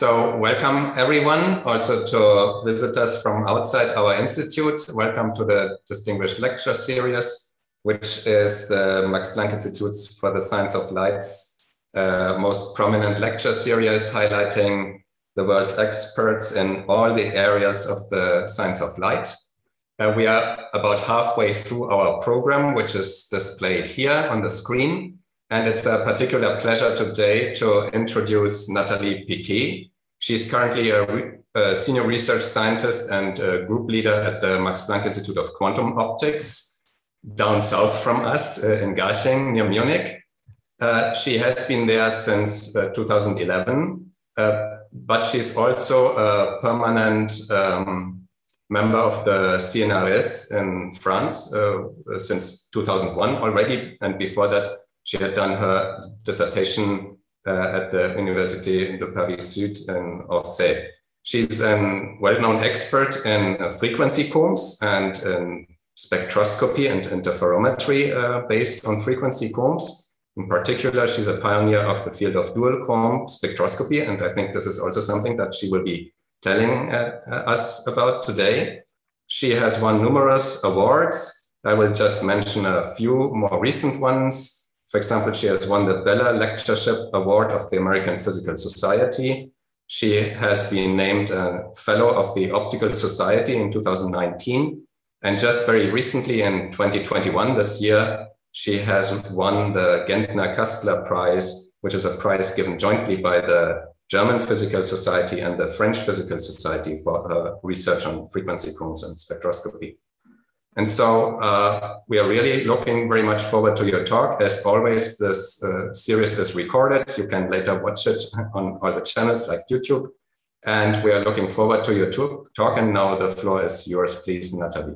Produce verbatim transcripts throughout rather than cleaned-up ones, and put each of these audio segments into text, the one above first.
So welcome everyone, also to visitors from outside our institute. Welcome to the Distinguished Lecture Series, which is the Max Planck Institute for the Science of Light's uh, most prominent lecture series, highlighting the world's experts in all the areas of the science of light. Uh, we are about halfway through our program, which is displayed here on the screen. And it's a particular pleasure today to introduce Nathalie Piquet. She's currently a, re a senior research scientist and a group leader at the Max Planck Institute of Quantum Optics, down south from us uh, in Garching, near Munich. Uh, she has been there since uh, two thousand eleven, uh, but she's also a permanent um, member of the C N R S in France uh, since two thousand one already, and before that, she had done her dissertation uh, at the Université de Paris Sud in Orsay. She's a well-known expert in uh, frequency combs and in spectroscopy and interferometry uh, based on frequency combs. In particular, she's a pioneer of the field of dual comb spectroscopy, and I think this is also something that she will be telling uh, us about today. She has won numerous awards. I will just mention a few more recent ones. For example, she has won the Bella Lectureship Award of the American Physical Society. She has been named a Fellow of the Optical Society in two thousand nineteen. And just very recently in twenty twenty-one, this year, she has won the Gentner-Kastler Prize, which is a prize given jointly by the German Physical Society and the French Physical Society for her research on frequency combs and spectroscopy. And so uh, we are really looking very much forward to your talk. As always, this uh, series is recorded. You can later watch it on all the channels like YouTube. And we are looking forward to your talk. And now the floor is yours, please, Nathalie.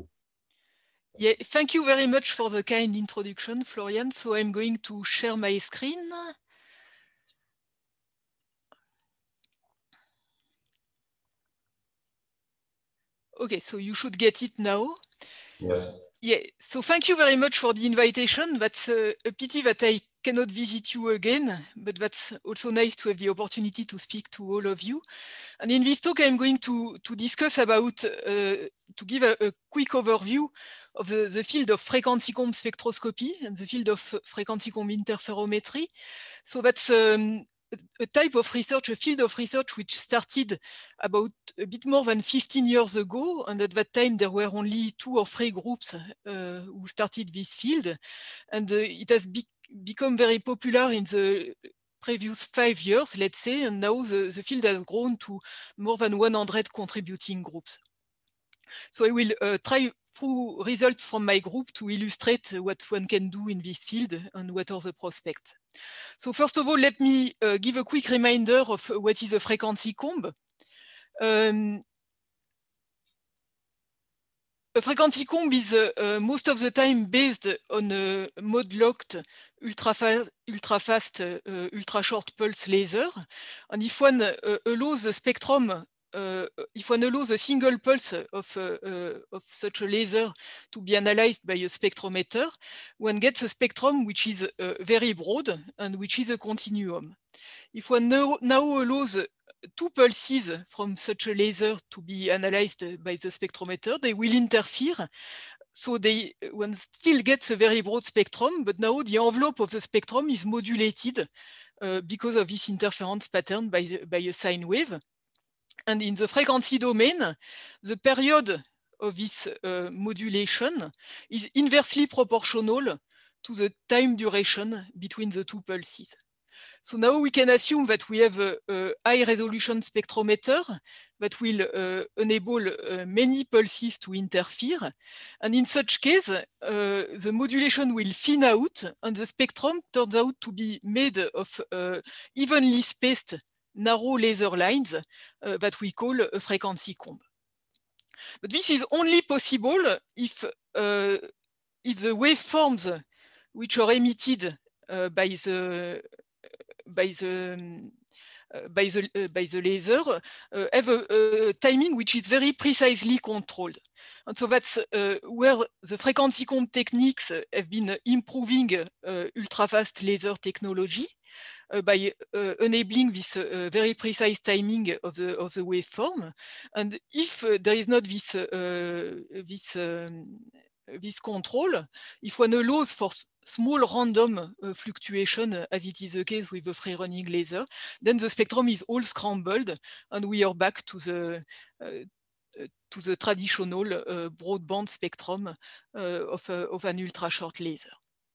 Yeah, thank you very much for the kind introduction, Florian. So I'm going to share my screen. Okay, so you should get it now. Yes. Yeah, so thank you very much for the invitation. That's uh, a pity that I cannot visit you again, but that's also nice to have the opportunity to speak to all of you. And in this talk, I'm going to, to discuss about, uh, to give a, a quick overview of the, the field of frequency comb spectroscopy and the field of frequency comb interferometry. So that's um, a type of research, a field of research which started about a bit more than fifteen years ago. And at that time, there were only two or three groups uh, who started this field. And uh, it has be become very popular in the previous five years, let's say. And now the, the field has grown to more than one hundred contributing groups. So I will uh, try through results from my group to illustrate what one can do in this field and what are the prospects. So first of all, let me uh, give a quick reminder of what is a frequency comb. Um, a frequency comb is uh, uh, most of the time based on a mode-locked, ultra-fast, ultra-fast, uh, ultra-short pulse laser. And if one uh, allows the spectrum Uh, if one allows a single pulse of, uh, uh, of such a laser to be analyzed by a spectrometer, one gets a spectrum which is uh, very broad and which is a continuum. If one now, now allows two pulses from such a laser to be analyzed by the spectrometer, they will interfere. So they, one still gets a very broad spectrum, but now the envelope of the spectrum is modulated uh, because of this interference pattern by, the, by a sine wave. And in the frequency domain, the period of this uh, modulation is inversely proportional to the time duration between the two pulses. So now we can assume that we have a, a high resolution spectrometer that will uh, enable uh, many pulses to interfere. And in such case, uh, the modulation will thin out and the spectrum turns out to be made of uh, evenly spaced narrow laser lines uh, that we call a frequency comb. But this is only possible if, uh, if the waveforms which are emitted uh, by the by the uh, by the uh, by the laser uh, have a, a timing which is very precisely controlled. And so that's uh, where the frequency comb techniques have been improving uh, ultra-fast laser technology. uh, by uh, enabling this uh, very precise timing of the of the waveform. And if uh, there is not this uh, this um, this control, if one allows for small random uh, fluctuation, uh, as it is the case with the free running laser, then the spectrum is all scrambled, and we are back to the uh, to the traditional uh, broadband spectrum uh, of, uh, of an ultra short laser.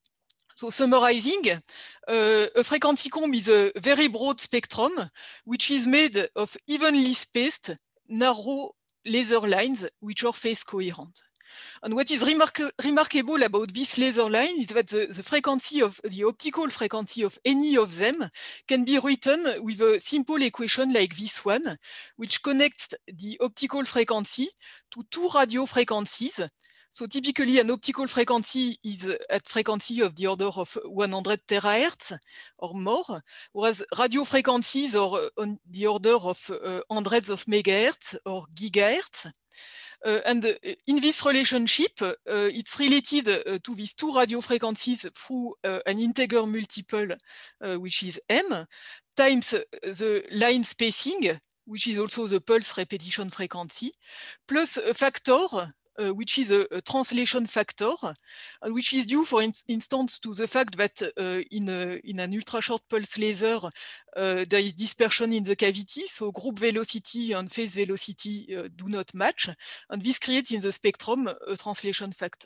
So summarizing, uh, a frequency comb is a very broad spectrum which is made of evenly spaced narrow laser lines which are phase coherent. And what is remark remarkable about this laser line is that the, the frequency of the optical frequency of any of them can be written with a simple equation like this one, which connects the optical frequency to two radio frequencies. So typically an optical frequency is at frequency of the order of one hundred terahertz or more, whereas radio frequencies are on the order of uh, hundreds of megahertz or gigahertz. Uh, and uh, in this relationship, uh, it's related uh, to these two radio frequencies through uh, an integer multiple, uh, which is m, times the line spacing, which is also the pulse repetition frequency, plus a factor, Uh, which is a, a translation factor, uh, which is due, for in instance, to the fact that uh, in, a, in an ultra-short pulse laser, uh, there is dispersion in the cavity, so group velocity and phase velocity uh, do not match, and this creates in the spectrum a translation factor.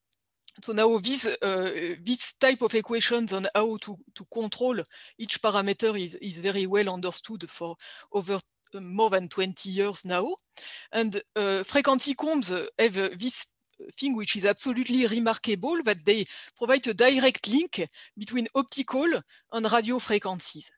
So now this, uh, this type of equations on how to, to control each parameter is, is very well understood for over more than twenty years now. And uh, frequency combs have uh, this thing which is absolutely remarkable, that they provide a direct link between optical and radio frequencies.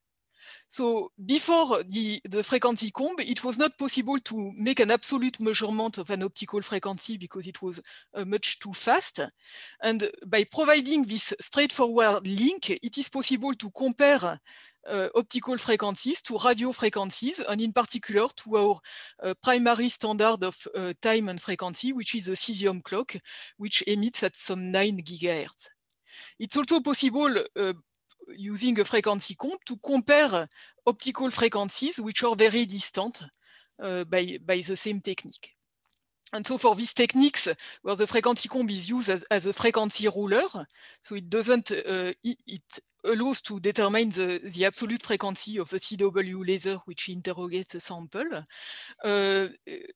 So before the, the frequency comb, it was not possible to make an absolute measurement of an optical frequency because it was uh, much too fast. And by providing this straightforward link, it is possible to compare Uh, optical frequencies to radio frequencies, and in particular to our uh, primary standard of uh, time and frequency, which is a cesium clock, which emits at some nine gigahertz. It's also possible, uh, using a frequency comb, to compare optical frequencies which are very distant uh, by, by the same technique. And so for these techniques, where the frequency comb is used as, as a frequency ruler, so it doesn't, uh, it, it allows to determine the, the absolute frequency of a C W laser which interrogates a sample. Uh,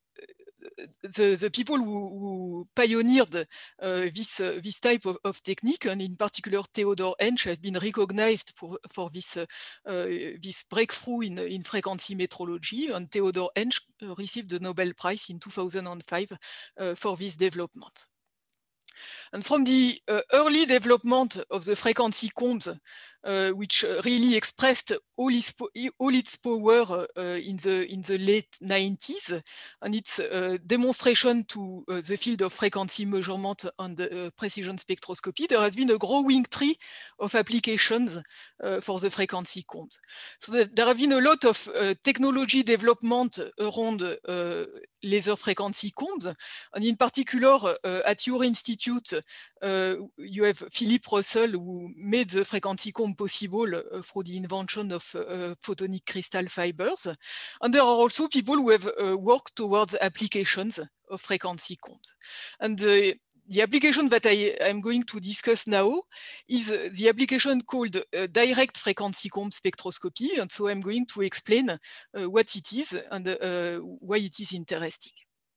the, the people who, who pioneered uh, this, uh, this type of, of technique, and in particular Theodor Hensch, have been recognized for, for this, uh, uh, this breakthrough in, in frequency metrology, and Theodor Hensch received the Nobel Prize in two thousand five uh, for this development. And from the uh, early development of the frequency combs, uh, which really expressed all its, all its power uh, in, the, in the late nineties, and its uh, demonstration to uh, the field of frequency measurement and uh, precision spectroscopy, there has been a growing tree of applications uh, for the frequency combs. So that there have been a lot of uh, technology development around uh, laser frequency combs, and in particular uh, at your institute, uh, you have Philip Russell, who made the frequency comb possible uh, through the invention of uh, photonic crystal fibers. And there are also people who have uh, worked towards applications of frequency combs. And uh, the application that I am going to discuss now is the application called uh, direct frequency comb spectroscopy. And so I'm going to explain uh, what it is and uh, why it is interesting.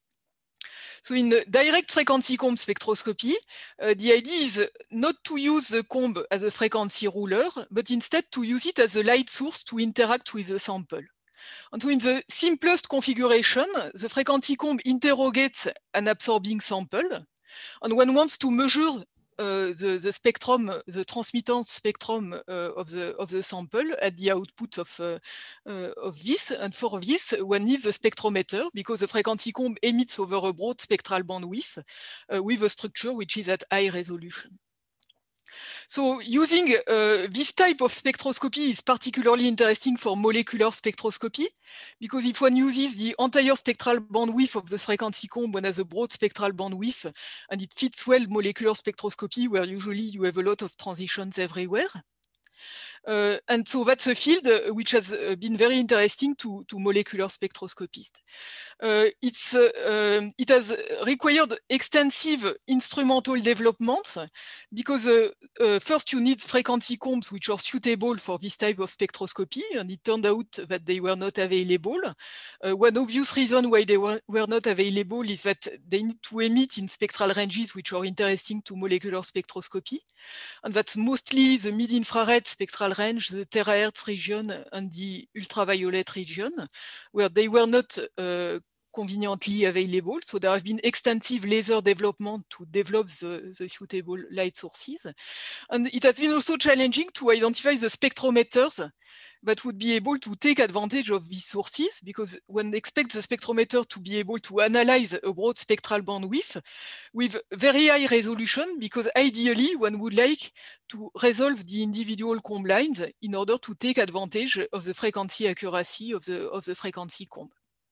So in direct frequency comb spectroscopy, uh, the idea is not to use the comb as a frequency ruler, but instead to use it as a light source to interact with the sample. And so in the simplest configuration, the frequency comb interrogates an absorbing sample, and one wants to measure Uh, the, the spectrum, the transmittance spectrum uh, of, the, of the sample at the output of, uh, uh, of this. And for this, one needs a spectrometer because the frequency comb emits over a broad spectral bandwidth uh, with a structure which is at high resolution. So using uh, this type of spectroscopy is particularly interesting for molecular spectroscopy, because if one uses the entire spectral bandwidth of the frequency comb, one has a broad spectral bandwidth, and it fits well molecular spectroscopy, where usually you have a lot of transitions everywhere. Uh, and so that's a field uh, which has uh, been very interesting to, to molecular spectroscopists. Uh, it's, uh, um, it has required extensive instrumental development because uh, uh, first you need frequency combs which are suitable for this type of spectroscopy, and it turned out that they were not available. Uh, one obvious reason why they were, were not available is that they need to emit in spectral ranges which are interesting to molecular spectroscopy, and that's mostly the mid-infrared spectral range, the terahertz region, and the ultraviolet region, where they were not uh, conveniently available. So there have been extensive laser development to develop the, the suitable light sources. And it has been also challenging to identify the spectrometers that would be able to take advantage of these sources, because one expects the spectrometer to be able to analyze a broad spectral bandwidth with very high resolution, because ideally one would like to resolve the individual comb lines in order to take advantage of the frequency accuracy of the, of the frequency comb.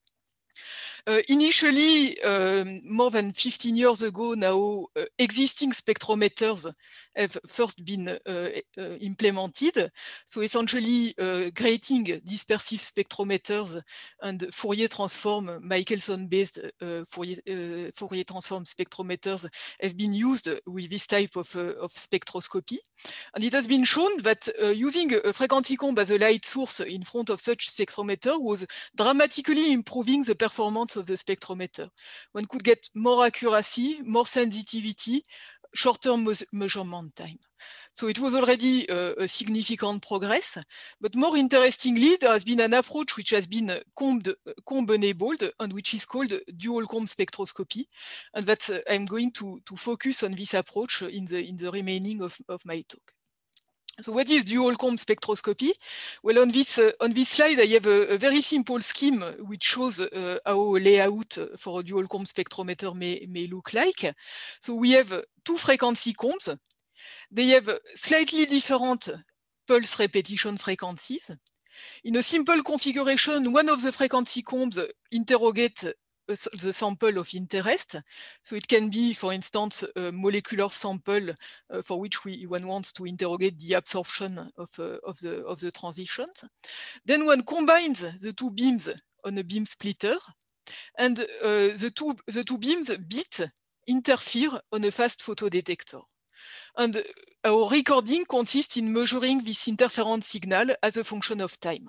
Uh, initially, um, more than fifteen years ago now, uh, existing spectrometers have first been uh, uh, implemented. So essentially, uh, grating dispersive spectrometers and Fourier transform, Michelson-based uh, Fourier, uh, Fourier transform spectrometers have been used with this type of, uh, of spectroscopy. And it has been shown that uh, using a frequency comb as a light source in front of such spectrometer was dramatically improving the performance of the spectrometer. One could get more accuracy, more sensitivity, shorter measurement time. So it was already uh, a significant progress, but more interestingly, there has been an approach which has been combed, comb enabled, and which is called dual comb spectroscopy. And that's, uh, I'm going to, to focus on this approach in the, in the remaining of, of my talk. So what is dual comb spectroscopy? Well, on this, uh, on this slide, I have a, a very simple scheme which shows uh, how a layout for a dual comb spectrometer may, may look like. So we have two frequency combs. They have slightly different pulse repetition frequencies. In a simple configuration, one of the frequency combs interrogates the sample of interest. So it can be, for instance, a molecular sample uh, for which we, one wants to interrogate the absorption of, uh, of, the, of the transitions. Then one combines the two beams on a beam splitter, and uh, the, two, the two beams beat, interfere on a fast photodetector. And our recording consists in measuring this interference signal as a function of time.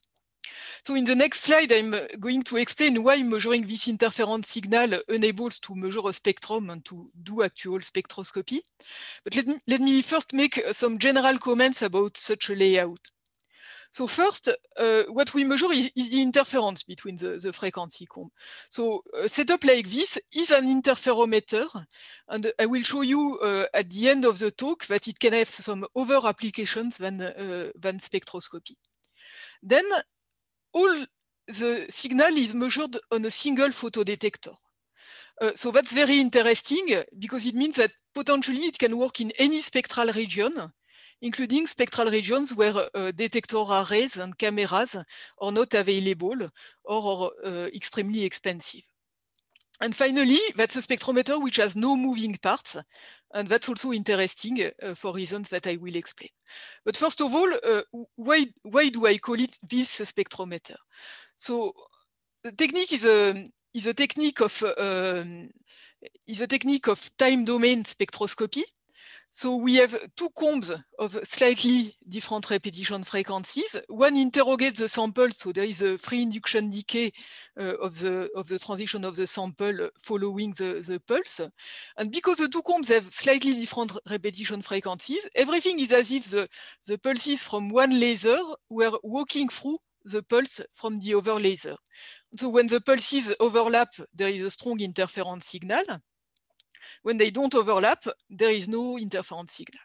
So in the next slide, I'm going to explain why measuring this interference signal enables to measure a spectrum and to do actual spectroscopy. But let me, let me first make some general comments about such a layout. So first, uh, what we measure is, is the interference between the, the frequency comb. So a setup like this is an interferometer, and I will show you uh, at the end of the talk that it can have some other applications than, uh, than spectroscopy. Then all the signal is measured on a single photodetector. Uh, so that's very interesting because it means that potentially it can work in any spectral region, including spectral regions where uh, detector arrays and cameras are not available or are uh, extremely expensive. And finally, that's a spectrometer which has no moving parts, and that's also interesting uh, for reasons that I will explain. But first of all, uh, why, why do I call it this spectrometer? So the technique is a, is a technique of uh, is a technique of time domain spectroscopy. So we have two combs of slightly different repetition frequencies. One interrogates the sample, so there is a free induction decay uh, of, the, of the transition of the sample following the, the pulse. And because the two combs have slightly different repetition frequencies, everything is as if the, the pulses from one laser were walking through the pulse from the other laser. So when the pulses overlap, there is a strong interference signal. When they don't overlap, there is no interference signal.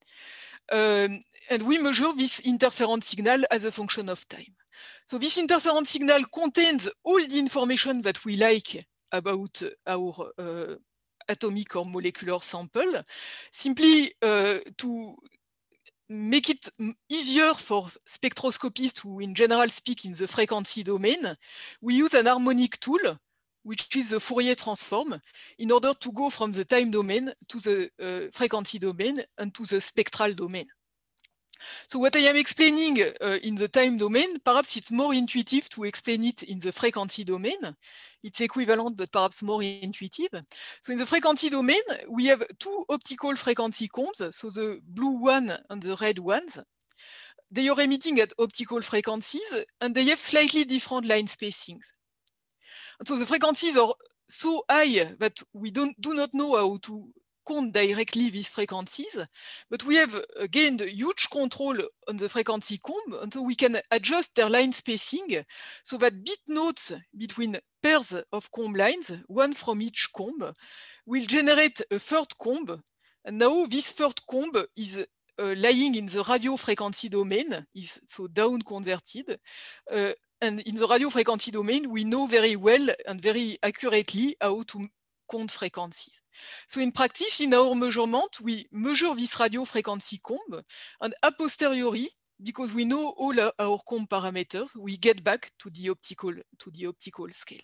Um, and we measure this interference signal as a function of time. So this interference signal contains all the information that we like about our uh, atomic or molecular sample. Simply uh, to make it easier for spectroscopists who in general speak in the frequency domain, we use an harmonic tool, which is the Fourier transform, in order to go from the time domain to the uh, frequency domain and to the spectral domain. So what I am explaining uh, in the time domain, perhaps it's more intuitive to explain it in the frequency domain. It's equivalent, but perhaps more intuitive. So in the frequency domain, we have two optical frequency combs, so the blue one and the red ones. They are emitting at optical frequencies, and they have slightly different line spacings. And so the frequencies are so high that we don't, do not know how to count directly these frequencies, but we have uh, gained huge control on the frequency comb, and so we can adjust their line spacing so that bit nodes between pairs of comb lines, one from each comb, will generate a third comb. And now this third comb is uh, lying in the radio frequency domain, is so down converted. Uh, and in the radio frequency domain, we know very well and very accurately how to count frequencies. So in practice, in our measurement, we measure this radio frequency comb, and a posteriori, because we know all our comb parameters, we get back to the optical, to the optical scale.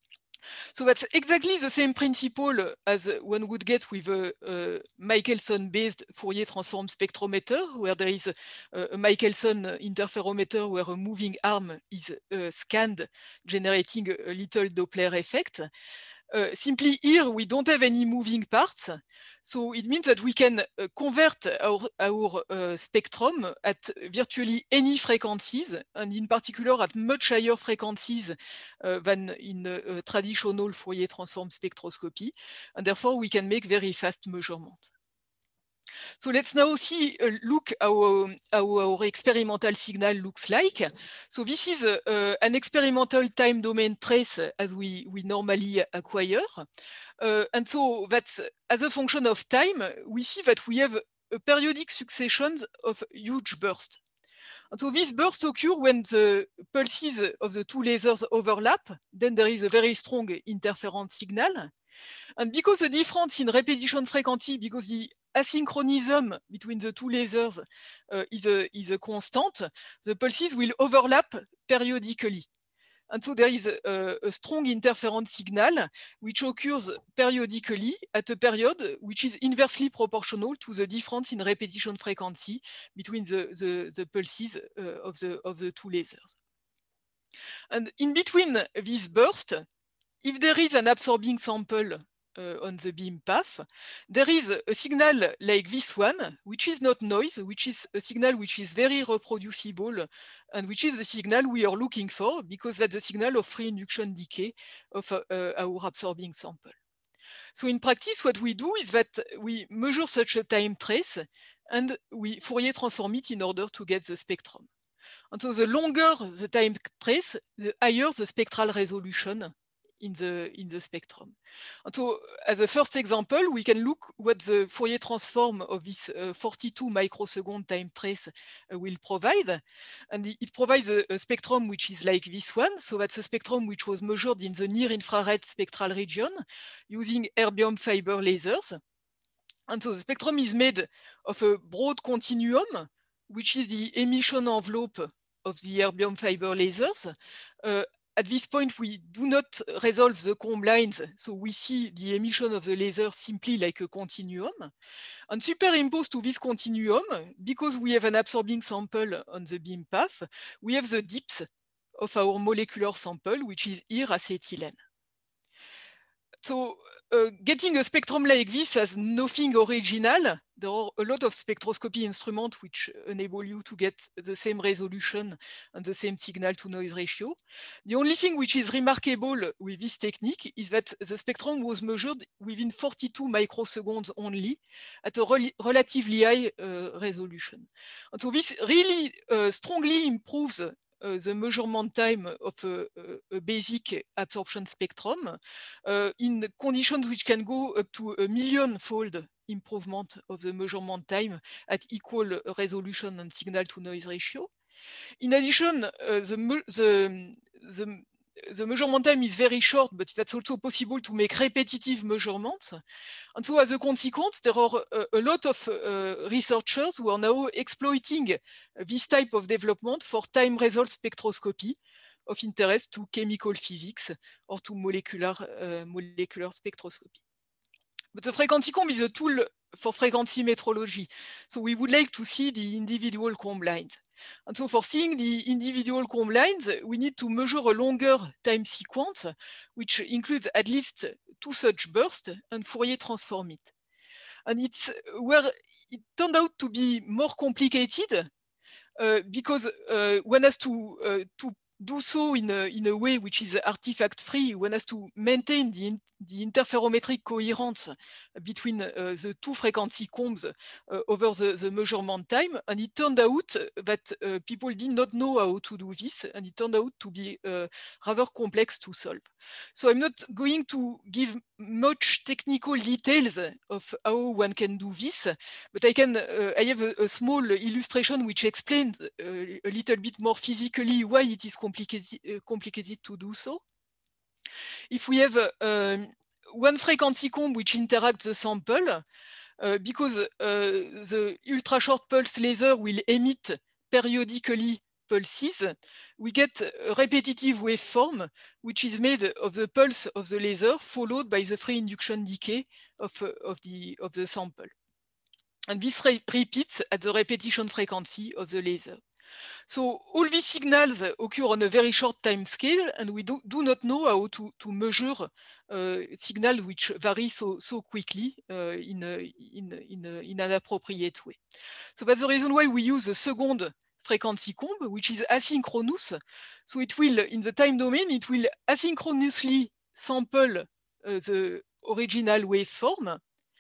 So that's exactly the same principle as one would get with a, a Michelson-based Fourier transform spectrometer, where there is a, a Michelson interferometer where a moving arm is uh, scanned, generating a little Doppler effect. Uh, simply here, we don't have any moving parts. So it means that we can uh, convert our, our uh, spectrum at virtually any frequencies, and in particular at much higher frequencies uh, than in uh, traditional Fourier transform spectroscopy. And therefore, we can make very fast measurements. So let's now see, uh, look how, how our experimental signal looks like. So this is uh, an experimental time domain trace as we, we normally acquire. Uh, and so that's, as a function of time, we see that we have a periodic succession of huge bursts. And so these bursts occur when the pulses of the two lasers overlap, then there is a very strong interference signal. And because the difference in repetition frequency, because the asynchronism between the two lasers uh, is, a, is a constant, the pulses will overlap periodically. And so there is a, a strong interference signal which occurs periodically at a period which is inversely proportional to the difference in repetition frequency between the, the, the pulses uh, of, the, of the two lasers. And in between this burst, if there is an absorbing sample Uh, on the beam path, there is a signal like this one, which is not noise, which is a signal which is very reproducible, and which is the signal we are looking for, because that's the signal of free induction decay of uh, uh, our absorbing sample. So in practice, what we do is that we measure such a time trace, and we Fourier transform it in order to get the spectrum. And so the longer the time trace, the higher the spectral resolution in the, in the spectrum. And so as a first example, we can look what the Fourier transform of this uh, forty-two microsecond time trace uh, will provide. And it provides a, a spectrum which is like this one. So that's a spectrum which was measured in the near infrared spectral region using erbium fiber lasers. And so the spectrum is made of a broad continuum, which is the emission envelope of the erbium fiber lasers. Uh, At this point, we do not resolve the comb lines, so we see the emission of the laser simply like a continuum. And superimposed to this continuum, because we have an absorbing sample on the beam path, we have the dips of our molecular sample, which is here acetylene. So uh, getting a spectrum like this has nothing original. There are a lot of spectroscopy instruments which enable you to get the same resolution and the same signal to noise ratio. The only thing which is remarkable with this technique is that the spectrum was measured within forty-two microseconds only at a rel relatively high uh, resolution. And so this really uh, strongly improves Uh, the measurement time of a, a, a basic absorption spectrum uh, in conditions which can go up to a million-fold improvement of the measurement time at equal resolution and signal-to-noise ratio. In addition, uh, the, the, the, the measurement time is very short, but that's also possible to make repetitive measurements. And so as a consequence, there are a, a lot of uh, researchers who are now exploiting this type of development for time result spectroscopy of interest to chemical physics or to molecular, uh, molecular spectroscopy. But the frequency comb is a tool for frequency metrology. So we would like to see the individual comb lines. And so for seeing the individual comb lines, we need to measure a longer time sequence, which includes at least two such bursts, and Fourier transform it. And it's where it turned out to be more complicated uh, because uh, one has to, uh, to do so in a, in a way which is artifact-free. One has to maintain the, in, the interferometric coherence between uh, the two frequency combs uh, over the, the measurement time. And it turned out that uh, people did not know how to do this, and it turned out to be uh, rather complex to solve. So I'm not going to give much technical details of how one can do this, but I can uh, I have a, a small illustration which explains uh, a little bit more physically why it is complicated uh, complicated to do so. If we have uh, one frequency comb which interacts the sample, uh, because uh, the ultra short pulse laser will emit periodically pulses, we get a repetitive waveform which is made of the pulse of the laser followed by the free induction decay of, uh, of, the, of the sample. And this re repeats at the repetition frequency of the laser. So all these signals occur on a very short time scale, and we do, do not know how to, to measure uh, signals which vary so, so quickly uh, in, a, in, in, a, in an appropriate way. So that's the reason why we use a second frequency comb, which is asynchronous. So it will, in the time domain, it will asynchronously sample uh, the original waveform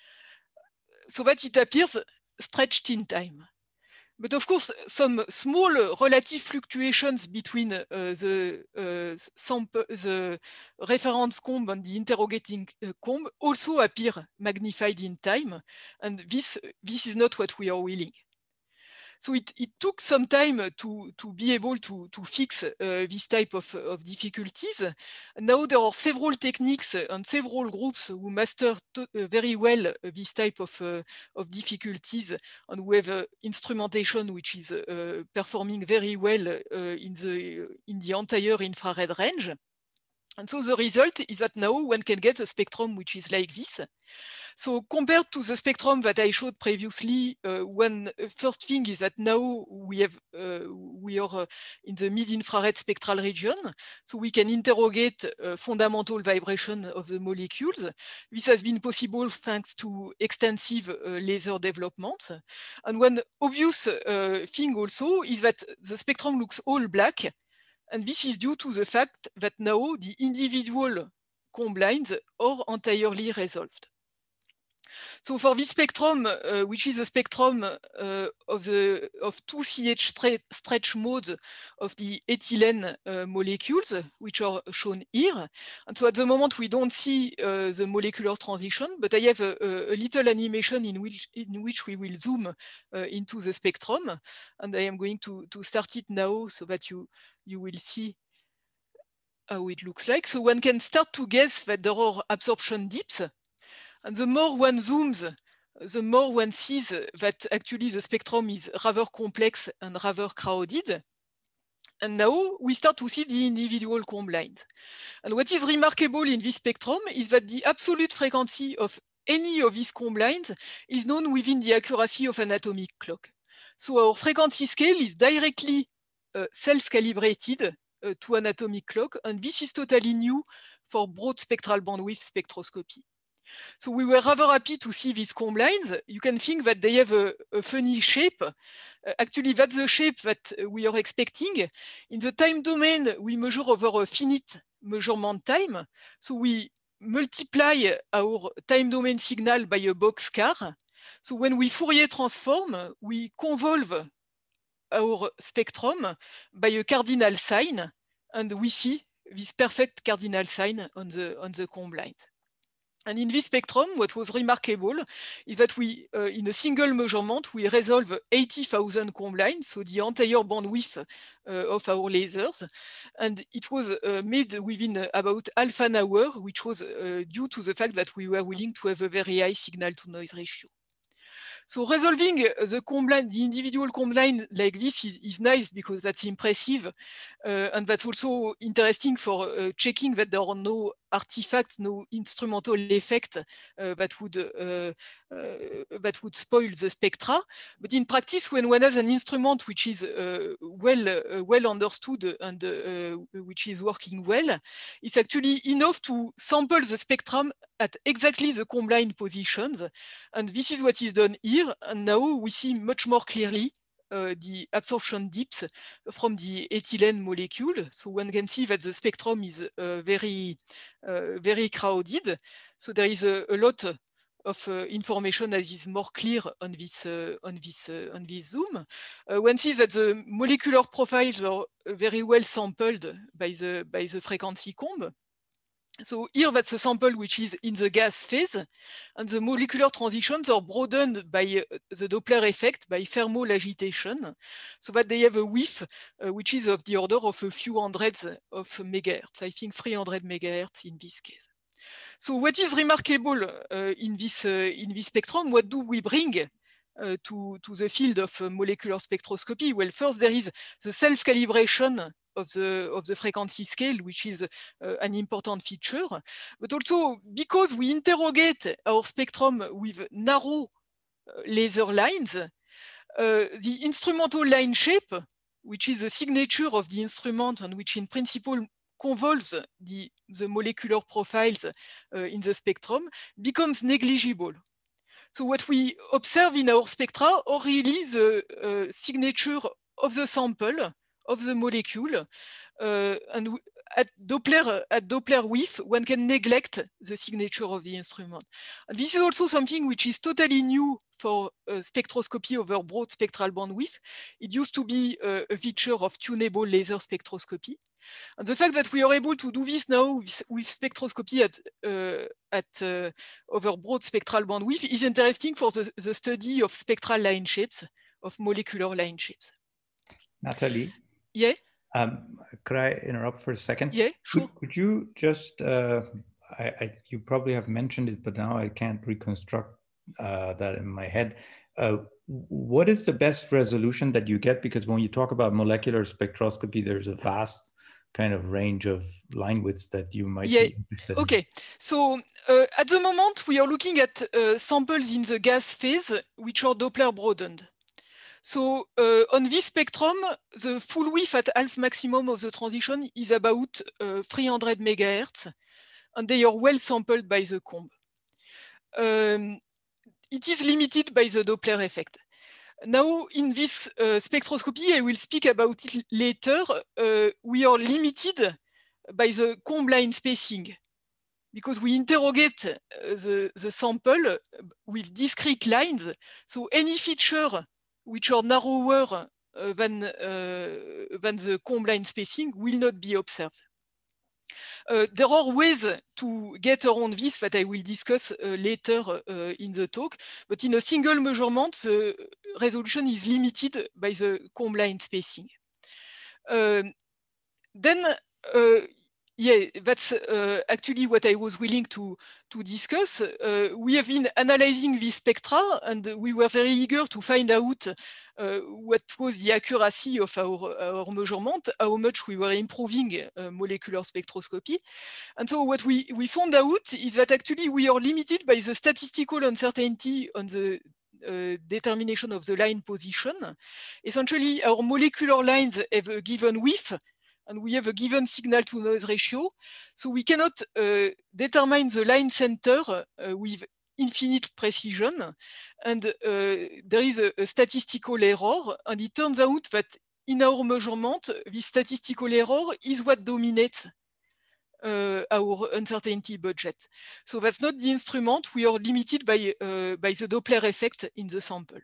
so that it appears stretched in time. But of course, some small relative fluctuations between uh, the, uh, sample, the reference comb and the interrogating uh, comb also appear magnified in time, and this, this is not what we are willing. So it, it took some time to, to be able to, to fix uh, this type of, of difficulties. Now there are several techniques and several groups who master to, uh, very well uh, this type of, uh, of difficulties, and we have uh, instrumentation which is uh, performing very well uh, in, the, in the entire infrared range. And so the result is that now one can get a spectrum which is like this. So compared to the spectrum that I showed previously, uh, one first thing is that now we have uh, we are uh, in the mid-infrared spectral region, so we can interrogate uh, fundamental vibration of the molecules. This has been possible thanks to extensive uh, laser development. And one obvious uh, thing also is that the spectrum looks all black, and this is due to the fact that now the individual comb lines are entirely resolved. So for this spectrum, uh, which is a spectrum uh, of the of two C H stre stretch modes of the ethylene uh, molecules, which are shown here. And so at the moment we don't see uh, the molecular transition, but I have a, a little animation in which in which we will zoom uh, into the spectrum, and I am going to to start it now so that you you will see how it looks like. So one can start to guess that there are absorption dips. And the more one zooms, the more one sees that actually the spectrum is rather complex and rather crowded. And now we start to see the individual comb lines. And what is remarkable in this spectrum is that the absolute frequency of any of these comb lines is known within the accuracy of an atomic clock. So our frequency scale is directly uh, self-calibrated uh, to an atomic clock, and this is totally new for broad spectral bandwidth spectroscopy. So we were rather happy to see these comb lines. You can think that they have a, a funny shape. Uh, actually, that's the shape that we are expecting. In the time domain, we measure over a finite measurement time. So we multiply our time domain signal by a boxcar. So when we Fourier transform, we convolve our spectrum by a cardinal sign, and we see this perfect cardinal sign on the, on the comb lines. And in this spectrum, what was remarkable is that we, uh, in a single measurement, we resolve eighty thousand comb lines, so the entire bandwidth uh, of our lasers. And it was uh, made within about half an hour, which was uh, due to the fact that we were willing to have a very high signal-to-noise ratio. So resolving the comb line, the individual comb line like this is, is nice because that's impressive. Uh, and that's also interesting for uh, checking that there are no artifacts, no instrumental effect uh, that would uh, uh, that would spoil the spectra. But in practice, when one has an instrument which is uh, well uh, well understood and uh, which is working well, it's actually enough to sample the spectrum at exactly the combine positions, and this is what is done here. And now we see much more clearly Uh, the absorption dips from the ethylene molecule. So one can see that the spectrum is uh, very, uh, very crowded. So there is a, a lot of uh, information that is more clear on this, uh, on this, uh, on this zoom. Uh, one sees that the molecular profiles are very well sampled by the, by the frequency comb. So here that's a sample which is in the gas phase, and the molecular transitions are broadened by uh, the Doppler effect, by thermal agitation, so that they have a width uh, which is of the order of a few hundreds of megahertz, I think three hundred megahertz in this case. So what is remarkable uh, in, this, uh, in this spectrum, what do we bring uh, to, to the field of uh, molecular spectroscopy? Well, first there is the self-calibration Of the, of the frequency scale, which is uh, an important feature, but also because we interrogate our spectrum with narrow uh, laser lines, uh, the instrumental line shape, which is a signature of the instrument and which in principle convolves the, the molecular profiles uh, in the spectrum, becomes negligible. So what we observe in our spectra are really the uh, signature of the sample, of the molecule, uh, and at Doppler, at Doppler width, one can neglect the signature of the instrument. And this is also something which is totally new for uh, spectroscopy over broad spectral bandwidth. It used to be uh, a feature of tunable laser spectroscopy. And the fact that we are able to do this now with, with spectroscopy at, uh, at uh, over broad spectral bandwidth is interesting for the, the study of spectral line shapes, of molecular line shapes. Natalie? Yeah. Um, could I interrupt for a second? Yeah, sure. Could, could you just, uh, I, I, you probably have mentioned it, but now I can't reconstruct uh, that in my head. Uh, what is the best resolution that you get? Because when you talk about molecular spectroscopy, there's a vast kind of range of line widths that you might yeah. be interested okay. in. Okay, so uh, at the moment, we are looking at uh, samples in the gas phase, which are Doppler broadened. So uh, on this spectrum, the full width at half maximum of the transition is about uh, three hundred megahertz, and they are well sampled by the comb. Um, it is limited by the Doppler effect. Now, in this uh, spectroscopy, I will speak about it later, uh, we are limited by the comb line spacing, because we interrogate uh, the, the sample with discrete lines. So any feature which are narrower uh, than, uh, than the comb line spacing will not be observed. Uh, there are ways to get around this that I will discuss uh, later uh, in the talk, but in a single measurement, the resolution is limited by the comb line spacing. Uh, then, uh, yeah, that's uh, actually what I was willing to, to discuss. Uh, we have been analyzing this spectra, and we were very eager to find out uh, what was the accuracy of our, our measurement, how much we were improving uh, molecular spectroscopy. And so what we, we found out is that actually we are limited by the statistical uncertainty on the Uh, determination of the line position. Essentially, our molecular lines have a given width, and we have a given signal to noise ratio. So we cannot uh, determine the line center uh, with infinite precision. And uh, there is a, a statistical error. And it turns out that in our measurement, this statistical error is what dominates Uh, our uncertainty budget. So that's not the instrument. We are limited by, uh, by the Doppler effect in the sample.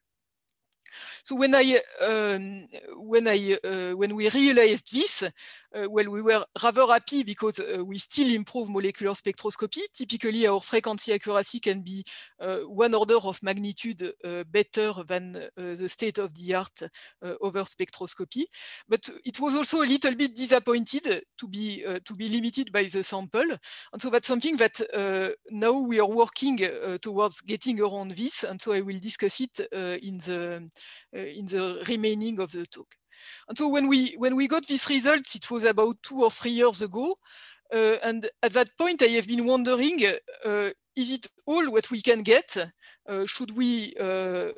So when I um, when I uh, when we realized this, uh, well, we were rather happy because uh, we still improve molecular spectroscopy. Typically, our frequency accuracy can be uh, one order of magnitude uh, better than uh, the state of the art uh, over spectroscopy. But it was also a little bit disappointed to be uh, to be limited by the sample, and so that's something that uh, now we are working uh, towards getting around this. And so I will discuss it uh, in the Uh, in the remaining of the talk. And so when we when we got these results, it was about two or three years ago. Uh, and at that point, I have been wondering, uh, is it all what we can get? Uh, should we, uh,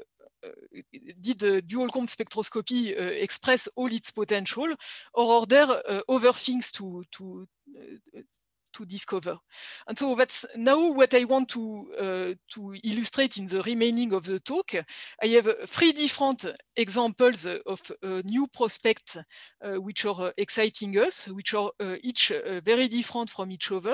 did the dual comb spectroscopy uh, express all its potential, or are there uh, other things to, to, uh, to discover? And so that's now what I want to, uh, to illustrate in the remaining of the talk. I have uh, three different examples of uh, new prospects uh, which are uh, exciting us, which are uh, each uh, very different from each other.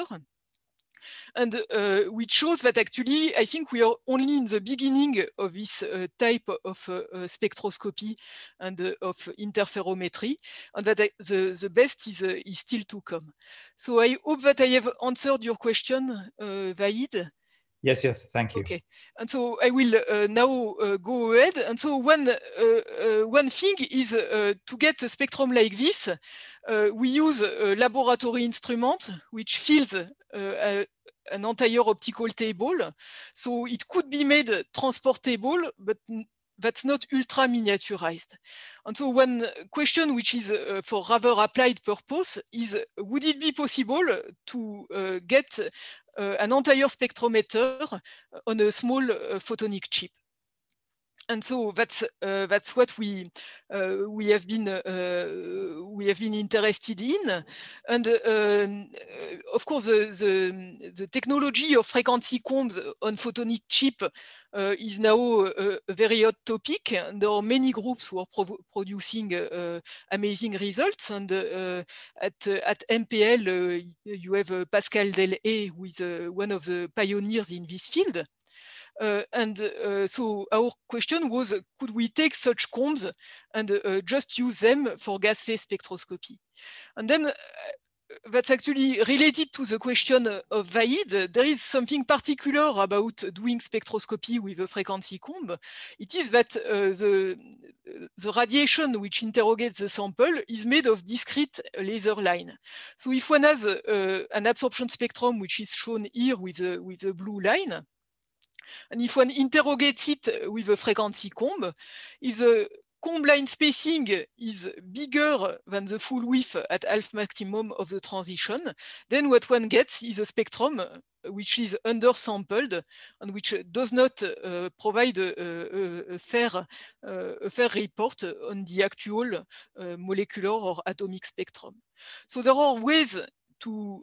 And uh, which shows that actually, I think we are only in the beginning of this uh, type of uh, uh, spectroscopy and uh, of interferometry, and that I, the, the best is, uh, is still to come. So I hope that I have answered your question, uh, Vahid. Yes, yes, thank you. Okay, and so I will uh, now uh, go ahead. And so one, uh, uh, one thing is uh, to get a spectrum like this, uh, we use a laboratory instrument which fills uh, a, an entire optical table. So it could be made transportable, but that's not ultra miniaturized. And so one question which is uh, for rather applied purpose is, would it be possible to uh, get uh, an entire spectrometer on a small uh, photonic chip? And so that's uh, that's what we uh, we have been uh, we have been interested in, and uh, of course the, the the technology of frequency combs on photonic chip uh, is now a, a very hot topic. And there are many groups who are pro producing uh, amazing results. And uh, at at M P L uh, you have uh, Pascal Delhaye, who is uh, one of the pioneers in this field. Uh, and uh, so our question was, could we take such combs and uh, just use them for gas phase spectroscopy? And then uh, that's actually related to the question of Vahid. There is something particular about doing spectroscopy with a frequency comb. It is that uh, the, the radiation which interrogates the sample is made of discrete laser line. So if one has uh, an absorption spectrum, which is shown here with the, with the blue line, and if one interrogates it with a frequency comb, if the comb line spacing is bigger than the full width at half maximum of the transition, then what one gets is a spectrum which is undersampled and which does not uh, provide a, a, a, fair, uh, a fair report on the actual uh, molecular or atomic spectrum. So there are ways to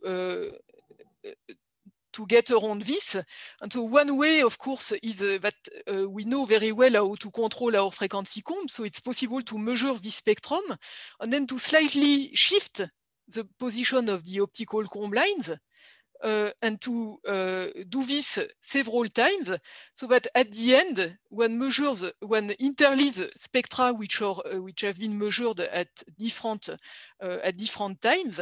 uh, to get around this. And so one way, of course, is uh, that uh, we know very well how to control our frequency comb. So it's possible to measure this spectrum and then to slightly shift the position of the optical comb lines uh, and to uh, do this several times, so that at the end, one measures, one interleaves spectra which are uh, which have been measured at different uh, at different times.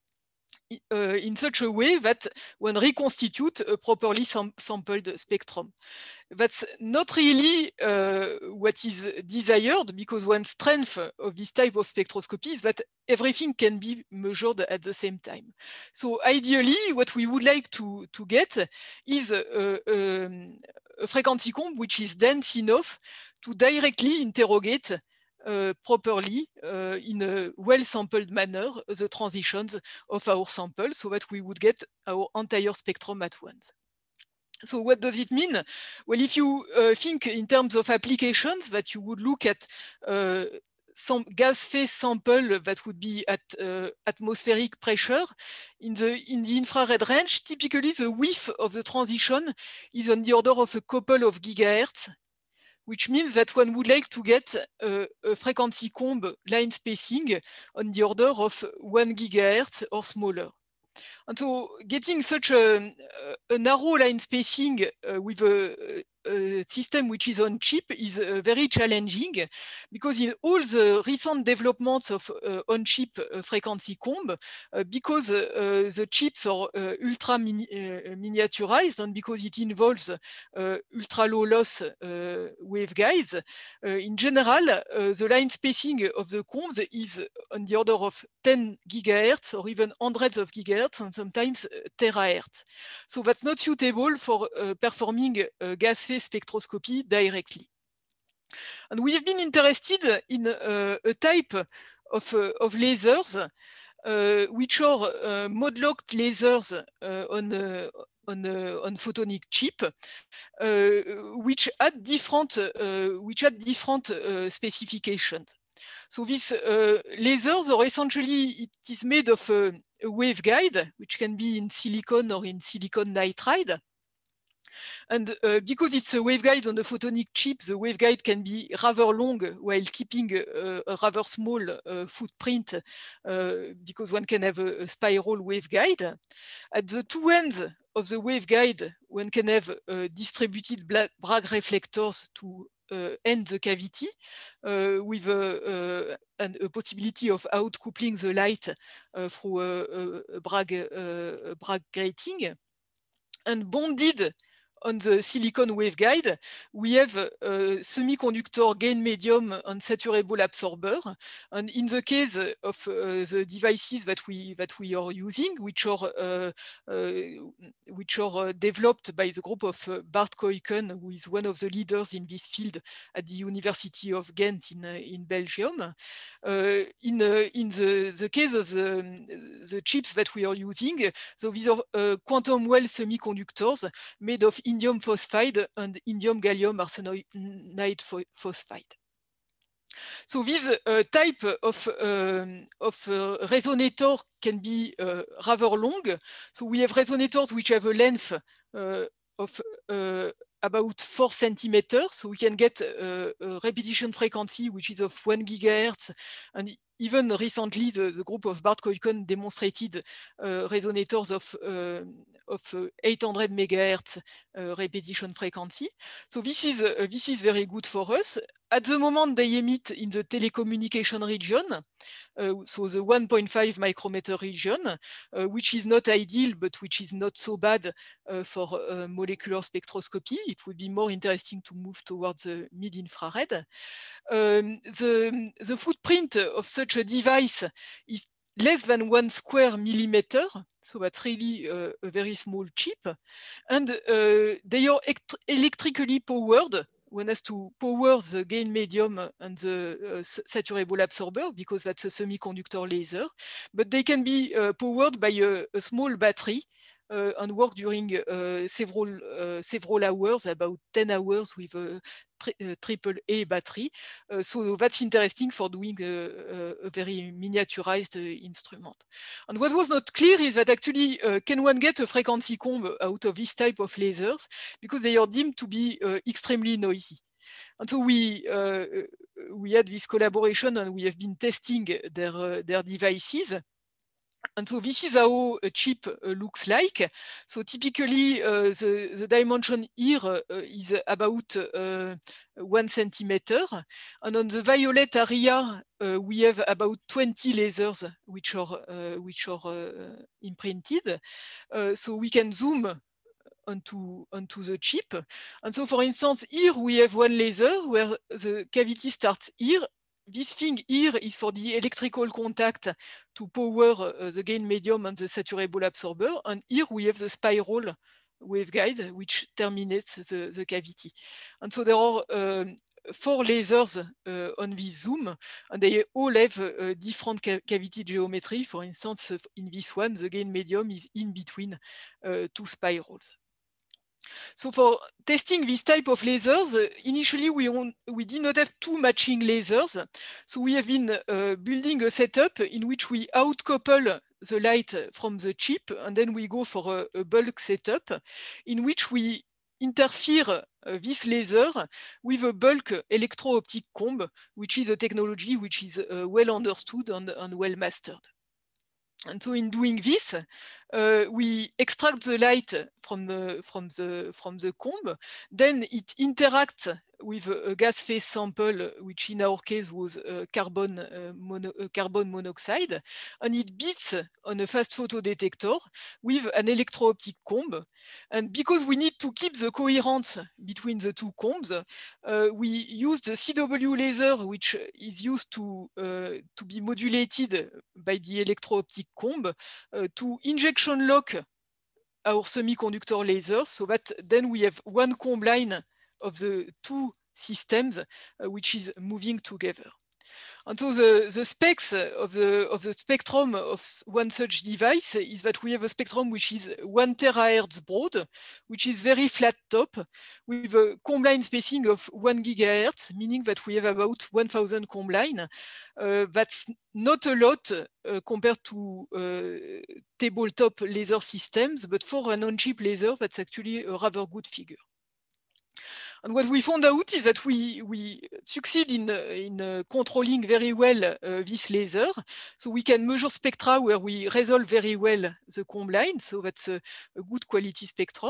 Uh, in such a way that one reconstitutes a properly sam sampled spectrum. That's not really uh, what is desired, because one strength of this type of spectroscopy is that everything can be measured at the same time. So ideally, what we would like to, to get is a, a, a frequency comb which is dense enough to directly interrogate Uh, properly uh, in a well-sampled manner the transitions of our sample, so that we would get our entire spectrum at once. So what does it mean? Well, if you uh, think in terms of applications, that you would look at uh, some gas phase sample that would be at uh, atmospheric pressure in the in the infrared range, typically the width of the transition is on the order of a couple of gigahertz, which means that one would like to get a, a frequency comb line spacing on the order of one gigahertz or smaller. And so getting such a, a narrow line spacing uh, with a, a system which is on chip is uh, very challenging, because in all the recent developments of uh, on-chip uh, frequency comb, uh, because uh, the chips are uh, ultra mini uh, miniaturized, and because it involves uh, ultra low loss uh, waveguides, uh, in general, uh, the line spacing of the combs is on the order of ten gigahertz or even hundreds of gigahertz, and sometimes terahertz. So that's not suitable for uh, performing uh, gas phase spectroscopy directly. And we have been interested in uh, a type of, uh, of lasers uh, which are uh, mod-locked lasers uh, on uh, on uh, on photonic chip, uh, which had different uh, which had different uh, specifications. So these uh, lasers are essentially, it is made of a, a waveguide, which can be in silicon or in silicon nitride. And uh, because it's a waveguide on the photonic chip, the waveguide can be rather long while keeping a, a rather small uh, footprint, uh, because one can have a, a spiral waveguide. At the two ends of the waveguide, one can have uh, distributed Bragg reflectors to uh, end the cavity uh, with a, uh, an, a possibility of outcoupling the light uh, through a, a, Bragg, uh, a Bragg grating. And bonded on the silicon waveguide, we have a semiconductor gain medium and saturable absorber. And in the case of uh, the devices that we that we are using, which are uh, uh, which are uh, developed by the group of uh, Bart Kuijken, who is one of the leaders in this field at the University of Ghent in uh, in Belgium. Uh, in uh, in the the case of the the chips that we are using, so these are uh, quantum well semiconductors made of indium phosphide and indium gallium arsenide phosphide. So this uh, type of, uh, of uh, resonator can be uh, rather long. So we have resonators which have a length uh, of uh, about four centimeters. So we can get uh, a repetition frequency which is of one gigahertz. And even recently, the, the group of Bart Kuijken demonstrated uh, resonators of, uh, of uh, eight hundred megahertz uh, repetition frequency. So this is, uh, this is very good for us. At the moment, they emit in the telecommunication region, uh, so the one point five micrometer region, uh, which is not ideal, but which is not so bad uh, for uh, molecular spectroscopy. It would be more interesting to move towards the mid-infrared. Um, the, the footprint of such a device is less than one square millimeter, so that's really uh, a very small chip, and uh, they are electrically powered. One has to power the gain medium and the uh, saturable absorber because that's a semiconductor laser, but they can be uh, powered by a, a small battery uh, and work during uh, several uh, several hours, about ten hours with a tri uh, triple A battery. Uh, so that's interesting for doing a, a very miniaturized uh, instrument. And what was not clear is that actually, uh, can one get a frequency comb out of this type of lasers, because they are deemed to be uh, extremely noisy. And so we uh, we had this collaboration and we have been testing their uh, their devices. And so this is how a chip uh, looks like. So typically uh, the, the dimension here uh, is about uh, one centimeter. And on the violet area, uh, we have about twenty lasers which are, uh, which are uh, imprinted. Uh, so we can zoom onto, onto the chip. And so for instance, here we have one laser where the cavity starts here. This thing here is for the electrical contact to power uh, the gain medium and the saturable absorber. And here we have the spiral waveguide, which terminates the, the cavity. And so there are um, four lasers uh, on this zoom, and they all have uh, different ca cavity geometry. For instance, in this one, the gain medium is in between uh, two spirals. So for testing this type of lasers, uh, initially we, on, we did not have two matching lasers. So we have been uh, building a setup in which we outcouple the light from the chip, and then we go for a, a bulk setup in which we interfere uh, this laser with a bulk electro-optic comb, which is a technology which is uh, well understood and, and well mastered. And so in doing this, uh, we extract the light from the, from the, from the comb, then it interacts with a, a gas phase sample, which in our case was uh, carbon, uh, mono, uh, carbon monoxide, and it beats on a fast photo detector with an electro-optic comb. And because we need to keep the coherence between the two combs, uh, we use the C W laser, which is used to, uh, to be modulated by the electro-optic comb, uh, to injection lock our semiconductor lasers, so that then we have one comb line of the two systems, uh, which is moving together. And so the, the specs of the, of the spectrum of one such device is that we have a spectrum which is one terahertz broad, which is very flat top, with a comb line spacing of one gigahertz, meaning that we have about one thousand comb line. Uh, that's not a lot uh, compared to uh, tabletop laser systems, but for an on-chip laser, that's actually a rather good figure. And what we found out is that we, we succeed in, in uh, controlling very well uh, this laser. So we can measure spectra where we resolve very well the comb line. So that's a, a good quality spectrum.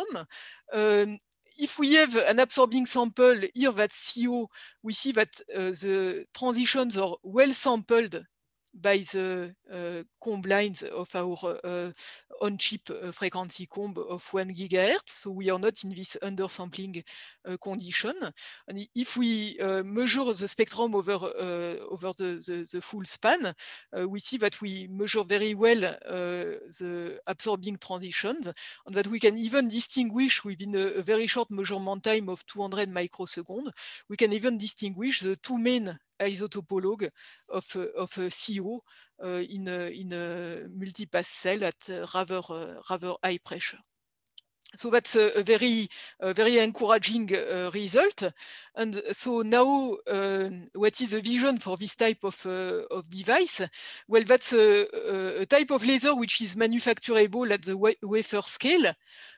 Um, if we have an absorbing sample, here that's C O, we see that uh, the transitions are well sampled by the uh, comb lines of our uh, on-chip uh, frequency comb of one gigahertz. So we are not in this undersampling uh, condition. And if we uh, measure the spectrum over, uh, over the, the, the full span, uh, we see that we measure very well uh, the absorbing transitions, and that we can even distinguish within a, a very short measurement time of two hundred microseconds, we can even distinguish the two main isotopologue of, uh, of uh, C O uh, in, a, in a multipass cell at uh, rather, uh, rather high pressure. So that's a, a very, a very encouraging uh, result. And so now, uh, what is the vision for this type of, uh, of device? Well, that's a, a type of laser which is manufacturable at the wa wafer scale.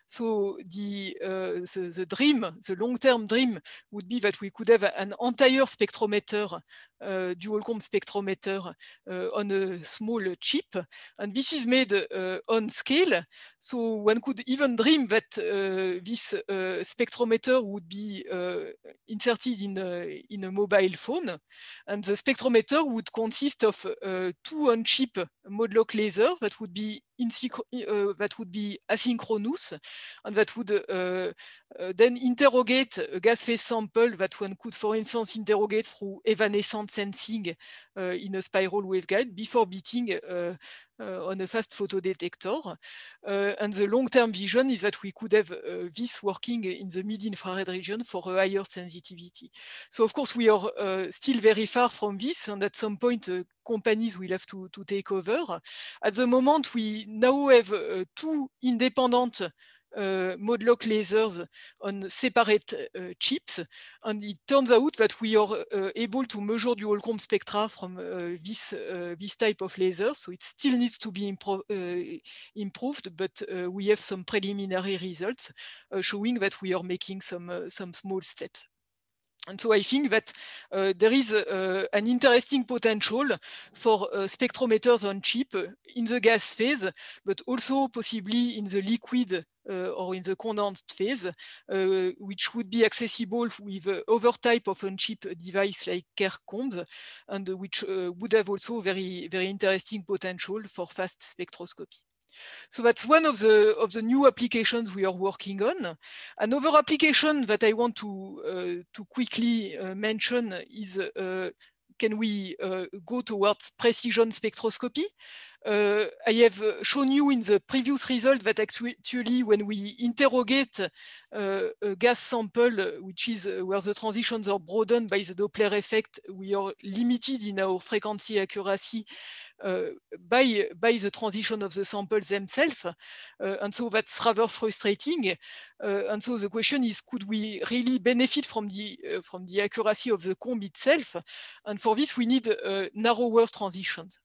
So the, uh, the, the dream, the long-term dream would be that we could have an entire spectrometer, uh, dual comb spectrometer uh, on a small chip. And this is made uh, on scale. So one could even dream that uh, this uh, spectrometer would be uh, inserted in a, in a mobile phone. And the spectrometer would consist of uh, two on-chip mode-lock lasers that would be in, uh, that would be asynchronous, and that would uh, uh, then interrogate a gas phase sample that one could, for instance, interrogate through evanescent sensing uh, in a spiral waveguide before beating uh, uh, on a fast photodetector. Uh, and the long-term vision is that we could have uh, this working in the mid-infrared region for a higher sensitivity. So of course we are uh, still very far from this, and at some point uh, companies will have to, to take over. At the moment, we now have uh, two independent uh, mode-lock lasers on separate uh, chips, and it turns out that we are uh, able to measure dual comb spectra from uh, this, uh, this type of laser, so it still needs to be impro uh, improved, but uh, we have some preliminary results uh, showing that we are making some, uh, some small steps. And so I think that uh, there is uh, an interesting potential for uh, spectrometers on chip in the gas phase, but also possibly in the liquid uh, or in the condensed phase, uh, which would be accessible with uh, other type of on-chip device like Kerr combs, and which uh, would have also very, very interesting potential for fast spectroscopy. So that's one of the, of the new applications we are working on. Another application that I want to, uh, to quickly uh, mention is, uh, can we uh, go towards precision spectroscopy? Uh, I have shown you in the previous result that actually when we interrogate uh, a gas sample, which is where the transitions are broadened by the Doppler effect, we are limited in our frequency accuracy Uh, by, by the transition of the samples themselves. Uh, and so that's rather frustrating. Uh, and so the question is, could we really benefit from the, uh, from the accuracy of the comb itself? And for this, we need uh, narrower transitions.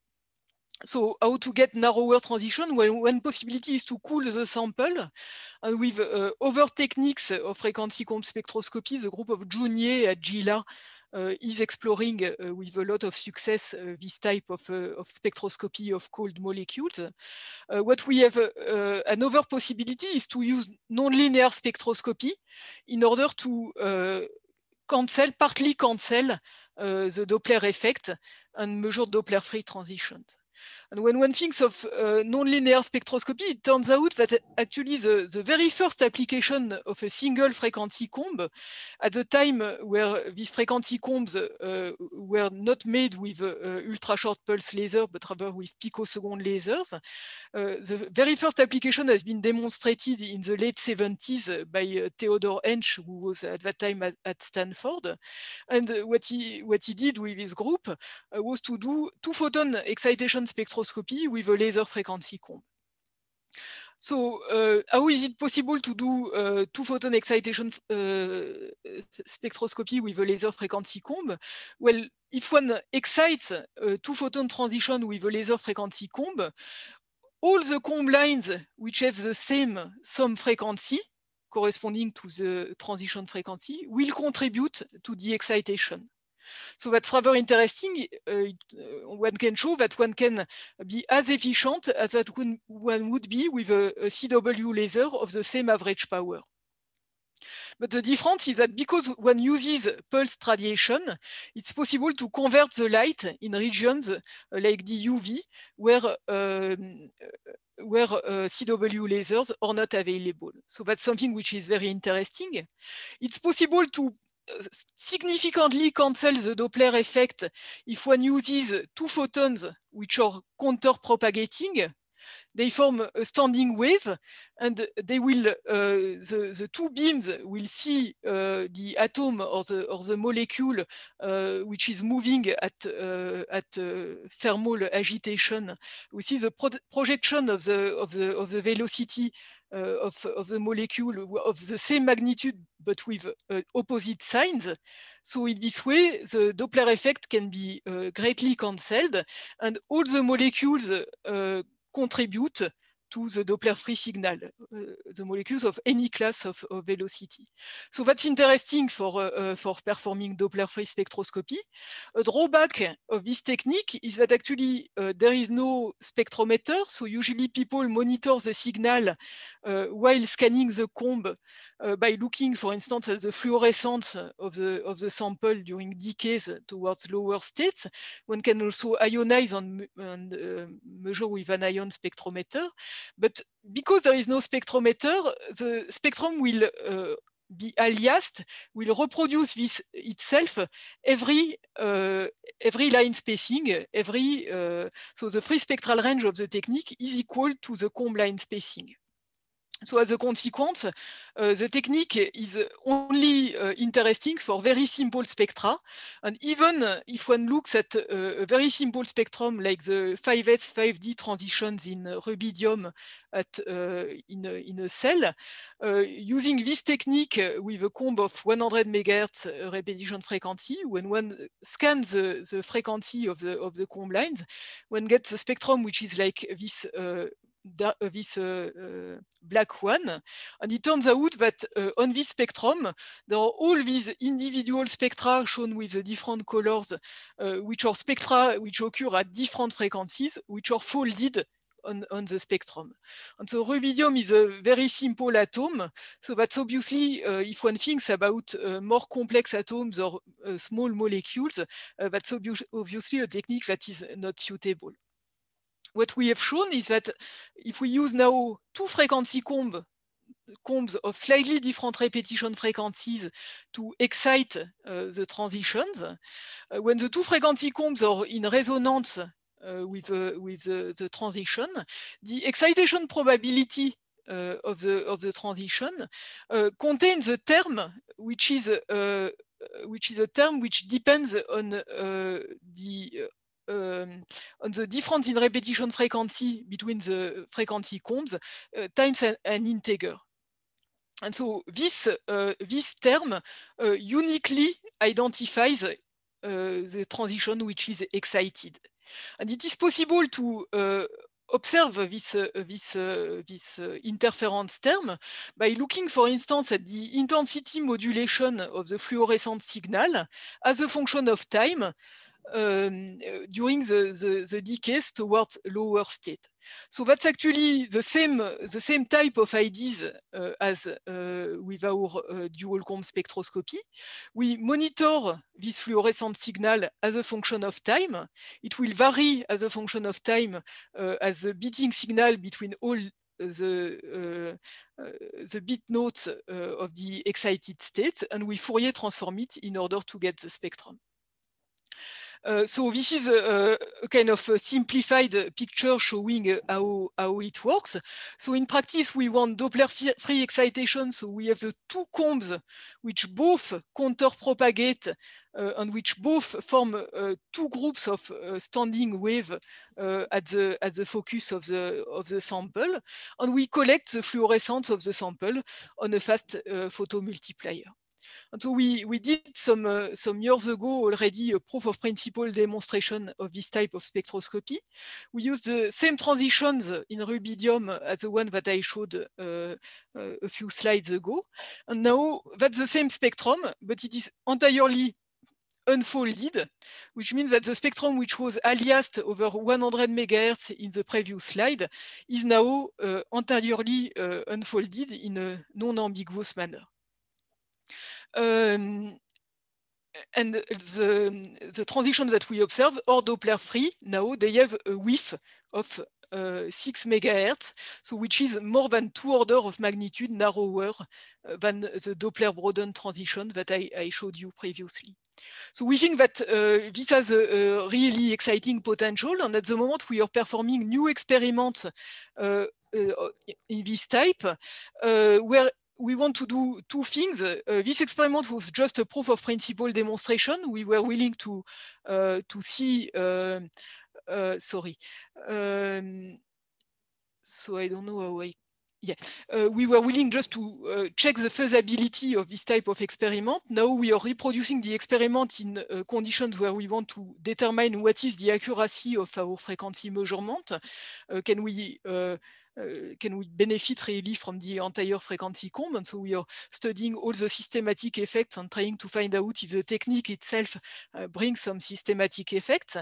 So how to get narrower transition? Well, one possibility is to cool the sample. And with uh, other techniques of frequency comb spectroscopy, the group of Junier at GILA uh, is exploring uh, with a lot of success uh, this type of, uh, of spectroscopy of cold molecules. Uh, what we have, uh, another possibility is to use nonlinear spectroscopy in order to uh, cancel, partly cancel uh, the Doppler effect and measure Doppler-free transitions. And when one thinks of uh, nonlinear spectroscopy, it turns out that actually the, the very first application of a single frequency comb, at the time where these frequency combs uh, were not made with uh, uh, ultra-short pulse laser, but rather with picosecond lasers, uh, the very first application has been demonstrated in the late seventies by uh, Theodor Hensch, who was at that time at, at Stanford. And uh, what he, what he did with his group uh, was to do two-photon excitation spectroscopy with a laser frequency comb. So uh, how is it possible to do uh, two-photon excitation uh, spectroscopy with a laser frequency comb? Well, if one excites a two-photon transition with a laser frequency comb, all the comb lines which have the same sum frequency corresponding to the transition frequency will contribute to the excitation. So that's rather interesting. Uh, one can show that one can be as efficient as that one would be with a, a C W laser of the same average power. But the difference is that because one uses pulsed radiation, it's possible to convert the light in regions like the U V where, uh, where uh, C W lasers are not available. So that's something which is very interesting. It's possible to significantly cancel the Doppler effect if one uses two photons which are counter-propagating. They form a standing wave, and they will uh, the, the two beams will see uh, the atom or the or the molecule uh, which is moving at uh, at uh, thermal agitation. We see the pro projection of the of the of the velocity uh, of of the molecule of the same magnitude but with uh, opposite signs. So in this way, the Doppler effect can be uh, greatly cancelled, and all the molecules uh, contribute to the Doppler-free signal, uh, the molecules of any class of, of velocity. So that's interesting for, uh, uh, for performing Doppler-free spectroscopy. A drawback of this technique is that actually uh, there is no spectrometer, so usually people monitor the signal uh, while scanning the comb uh, by looking, for instance, at the fluorescence of the, of the sample during decays towards lower states. One can also ionize and, and uh, measure with an ion spectrometer. But because there is no spectrometer, the spectrum will uh, be aliased, will reproduce this itself every uh, every line spacing, every uh, so the free spectral range of the technique is equal to the comb line spacing. So as a consequence, uh, the technique is only uh, interesting for very simple spectra. And even if one looks at uh, a very simple spectrum like the five S five D transitions in rubidium at, uh, in, a, in a cell, uh, using this technique with a comb of one hundred megahertz repetition frequency, when one scans the, the frequency of the, of the comb lines, one gets a spectrum which is like this uh, this uh, uh, black one, and it turns out that uh, on this spectrum there are all these individual spectra shown with the different colors, uh, which are spectra which occur at different frequencies, which are folded on, on the spectrum. And so rubidium is a very simple atom, so that's obviously uh, if one thinks about uh, more complex atoms or uh, small molecules, uh, that's obvi obviously a technique that is not suitable. What we have shown is that if we use now two frequency comb, combs of slightly different repetition frequencies to excite uh, the transitions, uh, when the two frequency combs are in resonance uh, with, uh, with the, the transition, the excitation probability uh, of, the, of the transition uh, contains a term which is, uh, which is a term which depends on uh, the uh, Um, on the difference in repetition frequency between the frequency combs uh, times an, an integer. And so this, uh, this term uh, uniquely identifies uh, the transition which is excited. And it is possible to uh, observe this, uh, this, uh, this uh, interference term by looking, for instance, at the intensity modulation of the fluorescent signal as a function of time, um, during the, the, the decays towards lower state. So that's actually the same, the same type of ideas uh, as uh, with our uh, dual comb spectroscopy. We monitor this fluorescent signal as a function of time. It will vary as a function of time uh, as a beating signal between all the, uh, uh, the bit notes uh, of the excited state, and we Fourier transform it in order to get the spectrum. Uh, so this is a, a kind of a simplified picture showing uh, how, how it works. So in practice, we want Doppler-free excitation. So we have the two combs which both counter-propagate uh, and which both form uh, two groups of uh, standing wave uh, at the at the focus of the of the sample, and we collect the fluorescence of the sample on a fast uh, photomultiplier. And so we, we did some, uh, some years ago already a proof of principle demonstration of this type of spectroscopy. We used the same transitions in rubidium as the one that I showed uh, uh, a few slides ago. And now that's the same spectrum, but it is entirely unfolded, which means that the spectrum which was aliased over one hundred megahertz in the previous slide is now uh, entirely uh, unfolded in a non-ambiguous manner. Um, and the, the transition that we observe are Doppler free. Now they have a width of uh, six megahertz, so which is more than two orders of magnitude narrower uh, than the Doppler broadened transition that I, I showed you previously. So we think that uh, this has a, a really exciting potential, and at the moment we are performing new experiments uh, uh, in this type, uh, where we want to do two things. Uh, this experiment was just a proof of principle demonstration. We were willing to uh, to see. Uh, uh, sorry. Um, so I don't know how I. Yeah, uh, we were willing just to uh, check the feasibility of this type of experiment. Now we are reproducing the experiment in uh, conditions where we want to determine what is the accuracy of our frequency measurement. Uh, can we uh, Uh, can we benefit really from the entire frequency comb? And so we are studying all the systematic effects and trying to find out if the technique itself uh, brings some systematic effects.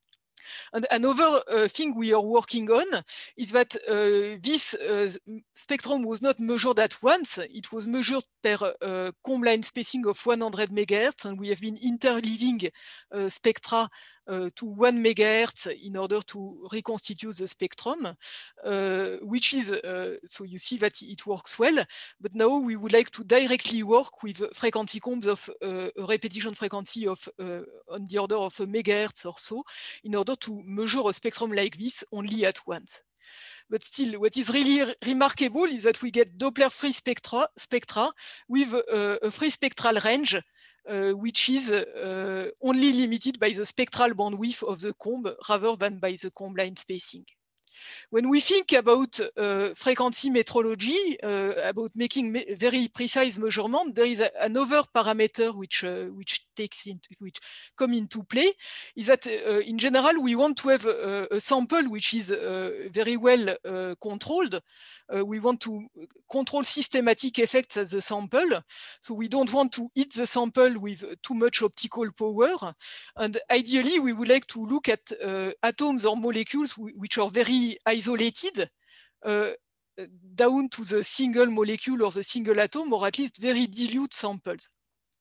And another uh, thing we are working on is that uh, this uh, spectrum was not measured at once. It was measured per uh, comb line spacing of one hundred megahertz, and we have been interleaving uh, spectra uh, to one megahertz in order to reconstitute the spectrum, uh, which is, uh, so you see that it works well. But now we would like to directly work with frequency combs of uh, a repetition frequency of uh, on the order of a megahertz or so, in order to measure a spectrum like this only at once. But still, what is really re remarkable is that we get Doppler-free spectra, spectra with uh, a free spectral range, uh, which is uh, only limited by the spectral bandwidth of the comb rather than by the comb line spacing. When we think about uh, frequency metrology, uh, about making me very precise measurement, there is a, another parameter which uh, which takes into which come into play. Is that uh, in general we want to have a, a sample which is uh, very well uh, controlled. Uh, we want to control systematic effects at the sample, so we don't want to hit the sample with too much optical power. And ideally, we would like to look at uh, atoms or molecules which are very isolated, uh, down to the single molecule or the single atom, or at least very dilute samples.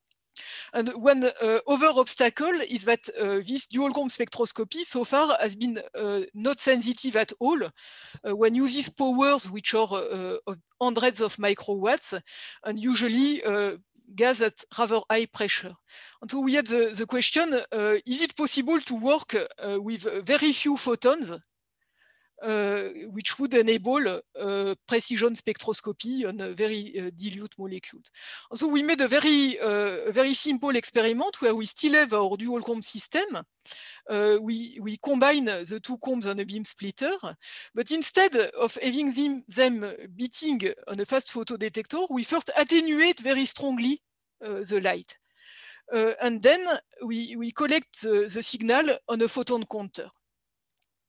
And one uh, other obstacle is that uh, this dual comb spectroscopy so far has been uh, not sensitive at all uh, when uses powers which are uh, of hundreds of microwatts, and usually uh, gas at rather high pressure. And so we had the, the question, uh, is it possible to work uh, with very few photons, Uh, which would enable uh, precision spectroscopy on a very uh, dilute molecules. And so we made a very, uh, a very simple experiment where we still have our dual comb system. Uh, we, we combine the two combs on a beam splitter, but instead of having them, them beating on a fast photodetector, we first attenuate very strongly uh, the light. Uh, and then we, we collect the, the signal on a photon counter.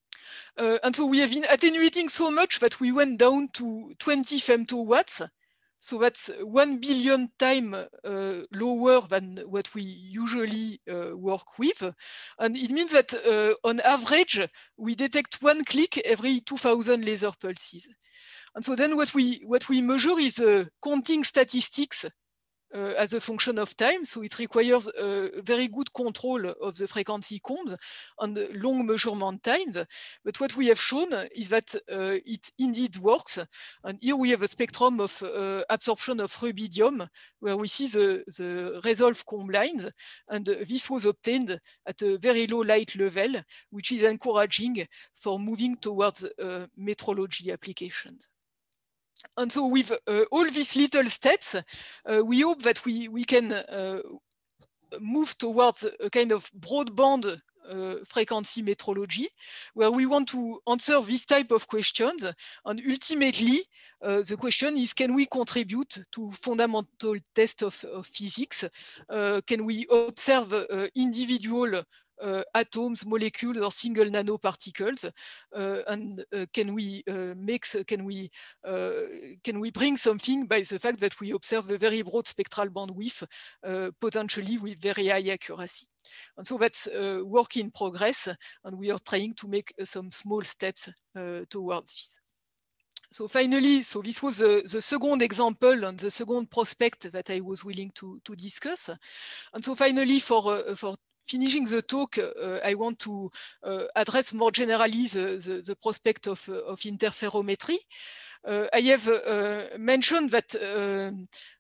Uh, and so we have been attenuating so much that we went down to twenty femtowatts So that's one billion times uh, lower than what we usually uh, work with. And it means that uh, on average, we detect one click every two thousand laser pulses. And so then what we, what we measure is uh, counting statistics Uh, as a function of time, so it requires a very good control of the frequency combs and the long measurement times. But what we have shown is that uh, it indeed works. And here we have a spectrum of uh, absorption of rubidium, where we see the, the resolved comb lines. And this was obtained at a very low light level, which is encouraging for moving towards uh, metrology applications. And so with uh, all these little steps, uh, we hope that we, we can uh, move towards a kind of broadband uh, frequency metrology, where we want to answer this type of questions. And ultimately, uh, the question is, can we contribute to fundamental tests of, of physics? Uh, can we observe uh, individual Uh, atoms, molecules, or single nanoparticles, uh, and uh, can we uh, make, can we uh, can we bring something by the fact that we observe a very broad spectral bandwidth, uh, potentially with very high accuracy. And so that's uh, work in progress, and we are trying to make uh, some small steps uh, towards this. So finally, so this was uh, the second example and the second prospect that I was willing to, to discuss. And so finally, for uh, for finishing the talk, uh, I want to uh, address more generally the, the, the prospect of, uh, of interferometry. Uh, I have uh, mentioned that uh,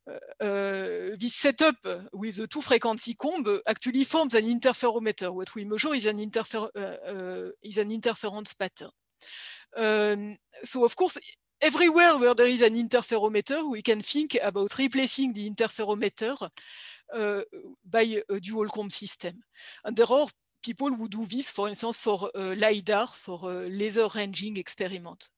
uh, this setup with the two frequency comb actually forms an interferometer. What we measure is an, interfer uh, uh, is an interference pattern. Um, so of course, everywhere where there is an interferometer, we can think about replacing the interferometer Uh, by a dual comb system. And there are people who do this, for instance, for uh, LiDAR, for uh, laser ranging experiment.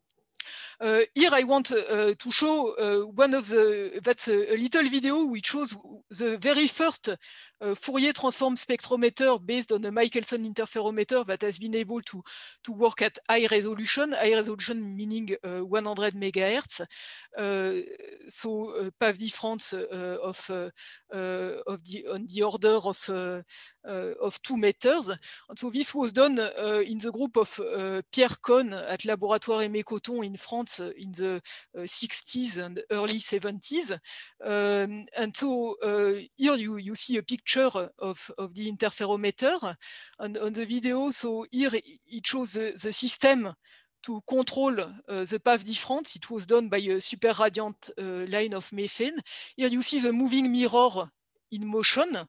Uh, here I want uh, to show uh, one of the, that's a, a little video which shows the very first uh, Fourier transform spectrometer based on a Michelson interferometer that has been able to, to work at high resolution, high resolution meaning uh, one hundred megahertz. Uh, so uh, P A V difference uh, of, uh, uh, of the, on the order of uh, Uh, of two meters. And so this was done uh, in the group of uh, Pierre Cohn at Laboratoire Aimé Cotton in France uh, in the uh, sixties and early seventies. Um, and so uh, here you, you see a picture of, of the interferometer and on the video. So here it shows the, the system to control uh, the P A V difference. It was done by a super radiant uh, line of methane. Here you see the moving mirror in motion.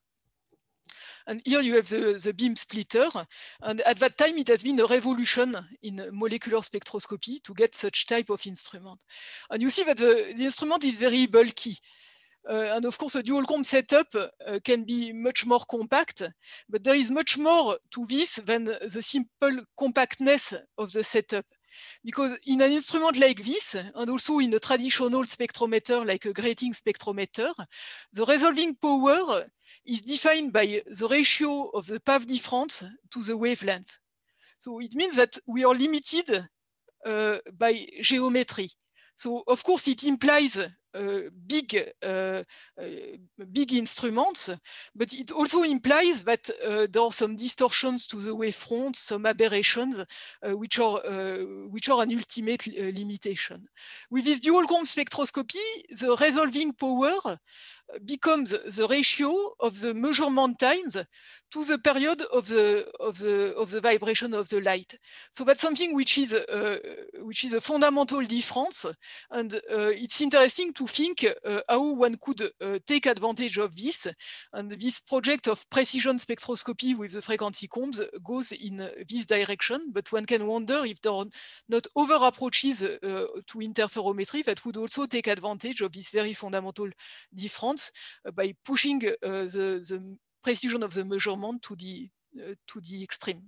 And here you have the, the beam splitter. And at that time, it has been a revolution in molecular spectroscopy to get such type of instrument. And you see that the, the instrument is very bulky. Uh, and of course, a dual comb setup uh, can be much more compact, but there is much more to this than the simple compactness of the setup. Because in an instrument like this, and also in a traditional spectrometer like a grating spectrometer, the resolving power is defined by the ratio of the P A V difference to the wavelength. So it means that we are limited uh, by geometry. So of course it implies uh, big, uh, uh, big instruments, but it also implies that uh, there are some distortions to the wavefront, some aberrations, uh, which are uh, which are an ultimate uh, limitation. With this dual comb spectroscopy, the resolving power becomes the ratio of the measurement times to the period of the of the of the vibration of the light. So that's something which is uh, which is a fundamental difference, and uh, it's interesting to think uh, how one could uh, take advantage of this. And this project of precision spectroscopy with the frequency combs goes in this direction. But one can wonder if there are not other approaches uh, to interferometry that would also take advantage of this very fundamental difference uh, by pushing uh, the, the precision of the measurement to the uh, to the extreme.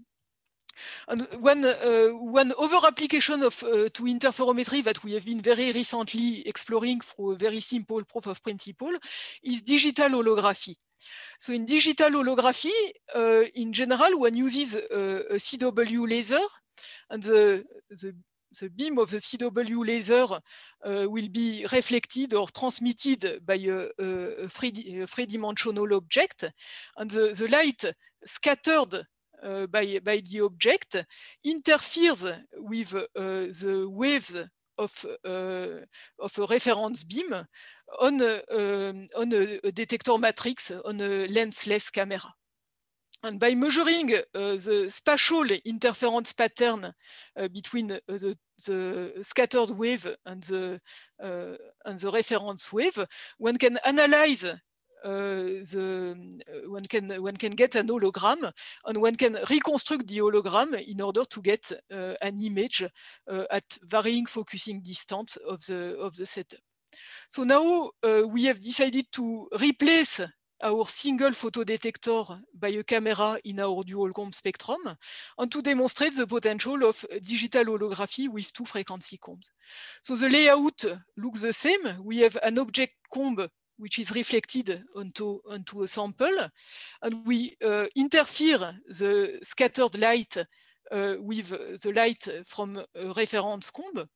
And one uh, one other application of uh, to interferometry that we have been very recently exploring through a very simple proof of principle is digital holography. So in digital holography, uh, in general, one uses uh, a C W laser, and the, the the beam of the C W laser uh, will be reflected or transmitted by a, a, three, a three-dimensional object, and the, the light scattered uh, by, by the object interferes with uh, the waves of, uh, of a reference beam on a, uh, on a detector matrix on a lensless camera. And by measuring uh, the spatial interference pattern uh, between uh, the, the scattered wave and the, uh, and the reference wave, one can analyze Uh, the, uh, one, can, one can get an hologram, and one can reconstruct the hologram in order to get uh, an image uh, at varying focusing distance of the, of the setup. So now uh, we have decided to replace our single photodetector by a camera in our dual comb spectrum, and to demonstrate the potential of digital holography with two frequency combs. So the layout looks the same. We have an object comb which is reflected onto, onto a sample, and we uh, interfere the scattered light uh, with the light from a reference comb.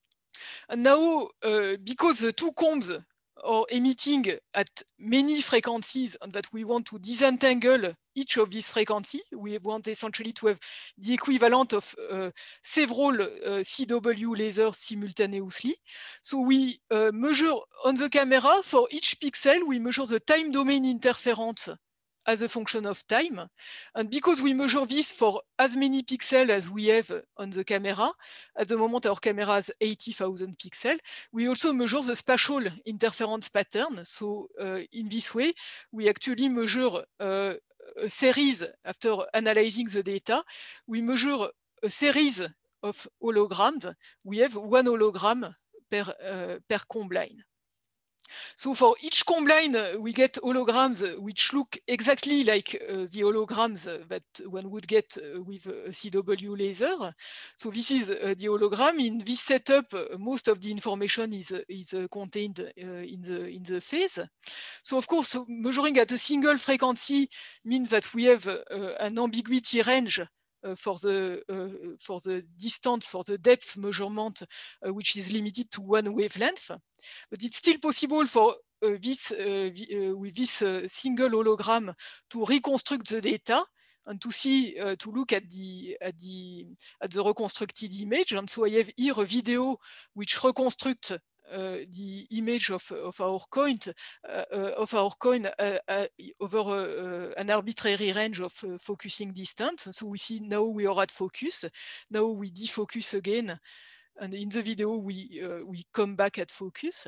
And now, uh, because the two combs are emitting at many frequencies and that we want to disentangle each of these frequencies, we want essentially to have the equivalent of uh, several uh, C W lasers simultaneously. So we uh, measure on the camera, for each pixel, we measure the time domain interference as a function of time. And because we measure this for as many pixels as we have on the camera, at the moment our camera has eighty thousand pixels, we also measure the spatial interference pattern. So uh, in this way, we actually measure uh, a series, after analyzing the data, we measure a series of holograms. We have one hologram per, uh, per comb line. So for each comb line, we get holograms which look exactly like uh, the holograms that one would get uh, with a C W laser. So this is uh, the hologram. In this setup, uh, most of the information is, uh, is uh, contained uh, in, the, in the phase. So of course, measuring at a single frequency means that we have uh, an ambiguity range Uh, for the uh, for the distance, for the depth measurement, uh, which is limited to one wavelength. But it's still possible for uh, this uh, uh, with this uh, single hologram to reconstruct the data and to see uh, to look at the at the at the reconstructed image. And so I have here a video which reconstructs Uh, the image of, of our coin, uh, uh, of our coin uh, uh, over uh, an arbitrary range of uh, focusing distance. So we see now we are at focus. Now we defocus again, and in the video we uh, we come back at focus.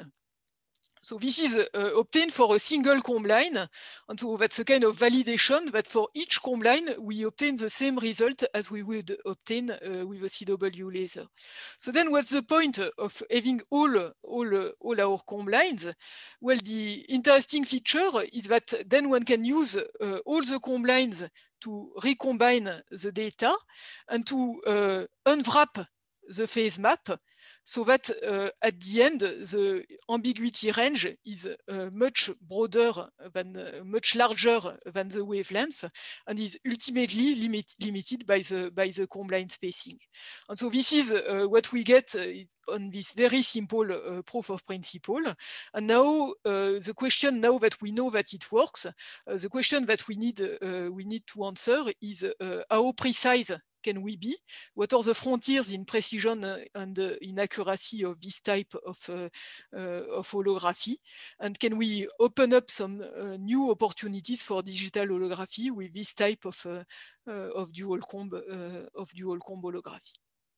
So this is uh, obtained for a single comb line, and so that's a kind of validation that for each comb line we obtain the same result as we would obtain uh, with a C W laser. So then what's the point of having all, all, uh, all our comb lines? Well, the interesting feature is that then one can use uh, all the comb lines to recombine the data and to uh, unwrap the phase map, so that uh, at the end, the ambiguity range is uh, much broader than, uh, much larger than the wavelength, and is ultimately limit, limited by the, by the comb line spacing. And so this is uh, what we get uh, on this very simple uh, proof of principle. And now uh, the question, now that we know that it works, uh, the question that we need, uh, we need to answer is uh, how precise can we be? What are the frontiers in precision and uh, in accuracy of this type of, uh, uh, of holography? And can we open up some uh, new opportunities for digital holography with this type of, uh, uh, of dual comb, uh, of dual comb holography?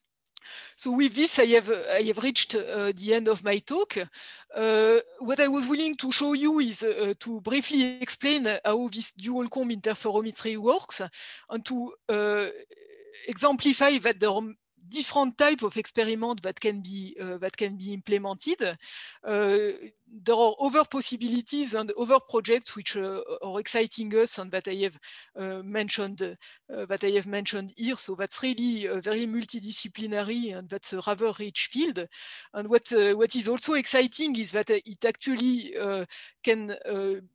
So with this, I have, I have reached uh, the end of my talk. Uh, what I was willing to show you is uh, to briefly explain how this dual comb interferometry works, and to uh, exemplify that there are different types of experiments that can be uh, that can be implemented. Uh, there are other possibilities and other projects which uh, are exciting us and that I have uh, mentioned uh, that I have mentioned here. So that's really uh, very multidisciplinary, and that's a rather rich field. And what uh, what is also exciting is that it actually uh, can uh,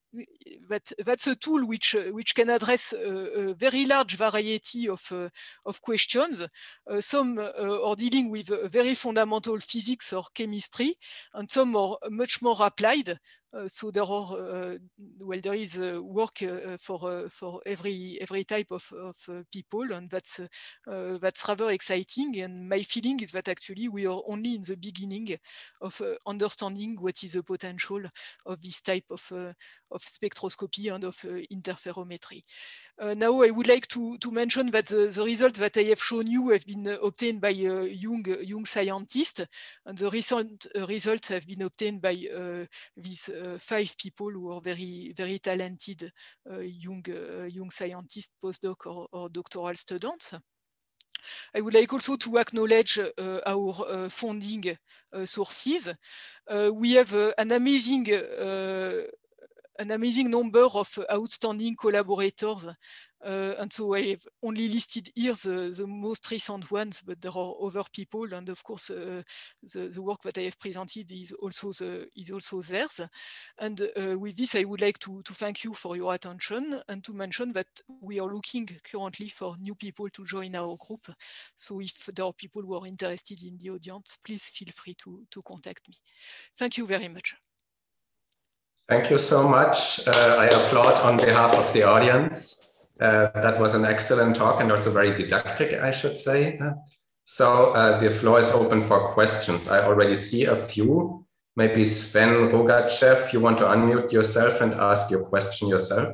that that's a tool which uh, which can address uh, a very large variety of uh, of questions. Uh, some uh, are dealing with uh, very fundamental physics or chemistry, and some are much more applied. Uh, so there are uh, well, there is uh, work uh, for uh, for every every type of, of uh, people, and that's uh, uh, that's rather exciting. And my feeling is that actually we are only in the beginning of uh, understanding what is the potential of this type of uh, of spectroscopy and of uh, interferometry. Uh, now I would like to, to mention that the, the results that I have shown you have been uh, obtained by uh, young, young scientists, and the recent uh, results have been obtained by uh, these uh, five people who are very, very talented uh, young, uh, young scientists, postdoc or, or doctoral students. I would like also to acknowledge uh, our uh, funding uh, sources. Uh, we have uh, an amazing uh, an amazing number of outstanding collaborators. Uh, and so I have only listed here the, the most recent ones, but there are other people. And of course, uh, the, the work that I have presented is also, the, is also theirs. And uh, with this, I would like to, to thank you for your attention and to mention that we are looking currently for new people to join our group. So if there are people who are interested in the audience, please feel free to, to contact me. Thank you very much. Thank you so much. Uh, I applaud on behalf of the audience. Uh, that was an excellent talk and also very didactic, I should say. So uh, the floor is open for questions. I already see a few. Maybe Sven Rogachev, you want to unmute yourself and ask your question yourself?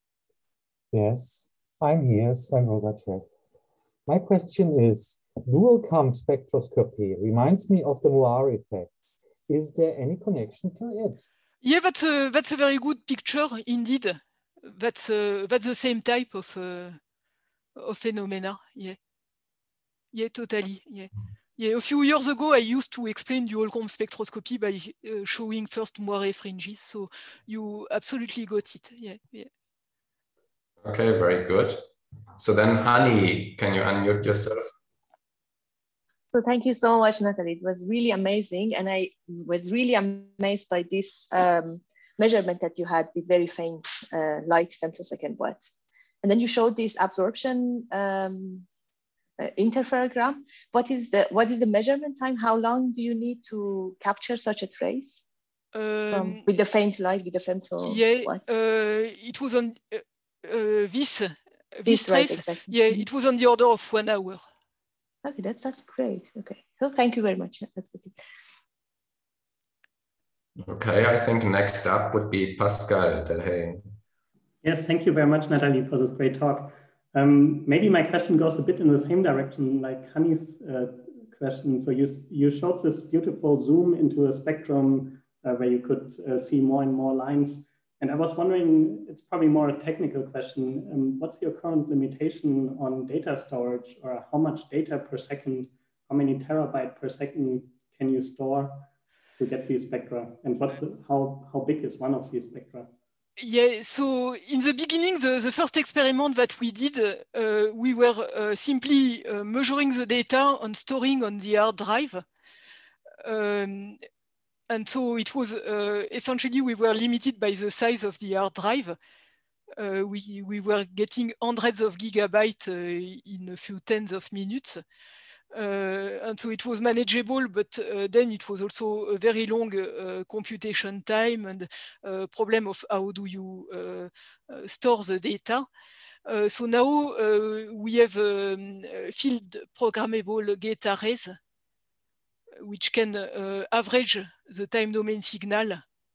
Yes, I'm here, Sven Rogachev. My question is, dual cam spectroscopy reminds me of the Moir effect. Is there any connection to it? Yeah, that's a, that's a very good picture, indeed. That's, uh, that's the same type of, uh, of phenomena, yeah. Yeah, totally, yeah. Yeah, a few years ago, I used to explain dual comb spectroscopy by uh, showing first moire fringes, so you absolutely got it, yeah, yeah. Okay, very good. So then, Hani, can you unmute yourself? So thank you so much, Natalie. It was really amazing. And I was really amazed by this um, measurement that you had with very faint uh, light femtosecond watt. And then you showed this absorption um, uh, interferogram. What is, the, what is the measurement time? How long do you need to capture such a trace um, from, with the faint light, with the femto yeah, watt? Uh, it was on uh, uh, this, this, this trace. right, exactly. Yeah, it was on the order of one hour. Okay, that's that's great. Okay, so thank you very much. That was it. Okay, I think next up would be Pascal Delhaye. Yes, thank you very much, Natalie, for this great talk. Um, maybe my question goes a bit in the same direction like Hani's uh, question. So you you showed this beautiful zoom into a spectrum uh, where you could uh, see more and more lines. And I was wondering, it's probably more a technical question. Um, what's your current limitation on data storage, or how much data per second, how many terabyte per second can you store to get these spectra? And what's the, how, how big is one of these spectra? Yeah, so in the beginning, the, the first experiment that we did, uh, we were uh, simply uh, measuring the data and storing on the hard drive. Um, And so it was uh, essentially, we were limited by the size of the hard drive. Uh, we, we were getting hundreds of gigabytes uh, in a few tens of minutes. Uh, and so it was manageable, but uh, then it was also a very long uh, computation time and uh, problem of how do you uh, uh, store the data. Uh, so now uh, we have um, field programmable gate arrays, which can uh, average the time domain signal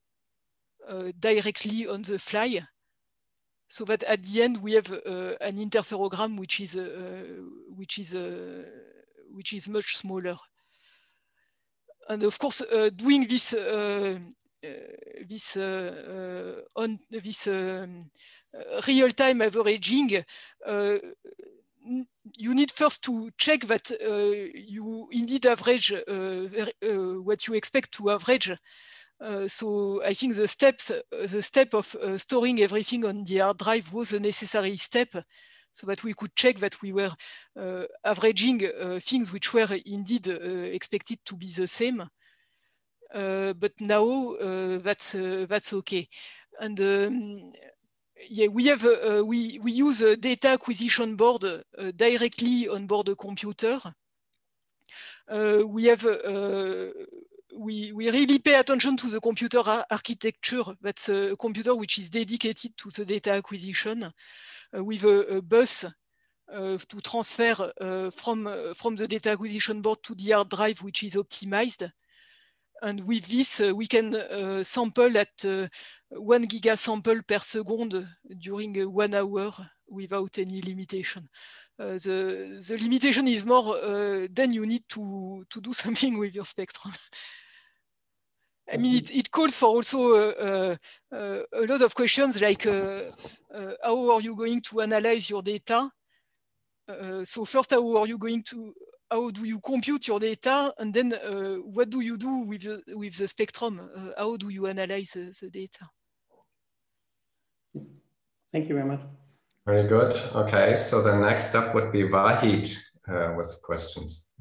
uh, directly on the fly, so that at the end we have uh, an interferogram which is uh, which is uh, which is much smaller. And of course, uh, doing this uh, uh, this uh, uh, on this um, uh, real-time averaging. Uh, You need first to check that uh, you indeed average uh, uh, what you expect to average. Uh, so I think the steps, uh, the step of uh, storing everything on the hard drive was a necessary step, so that we could check that we were uh, averaging uh, things which were indeed uh, expected to be the same. Uh, but now uh, that's uh, that's okay. and um, yeah, we have uh, we we use a data acquisition board uh, directly on board a computer. Uh, we have uh, we we really pay attention to the computer ar architecture. That's a computer which is dedicated to the data acquisition uh, with a, a bus uh, to transfer uh, from uh, from the data acquisition board to the hard drive, which is optimized. And with this, uh, we can uh, sample at uh, one giga sample per second during uh, one hour without any limitation. Uh, the, the limitation is more, uh, then you need to, to do something with your spectrum. I mean, it, it calls for also uh, uh, a lot of questions like, uh, uh, how are you going to analyze your data? Uh, so first, how are you going to, how do you compute your data? And then uh, what do you do with the, with the spectrum? Uh, how do you analyze the, the data? Thank you very much. Very good. Okay, so the next up would be Vahid uh, with questions.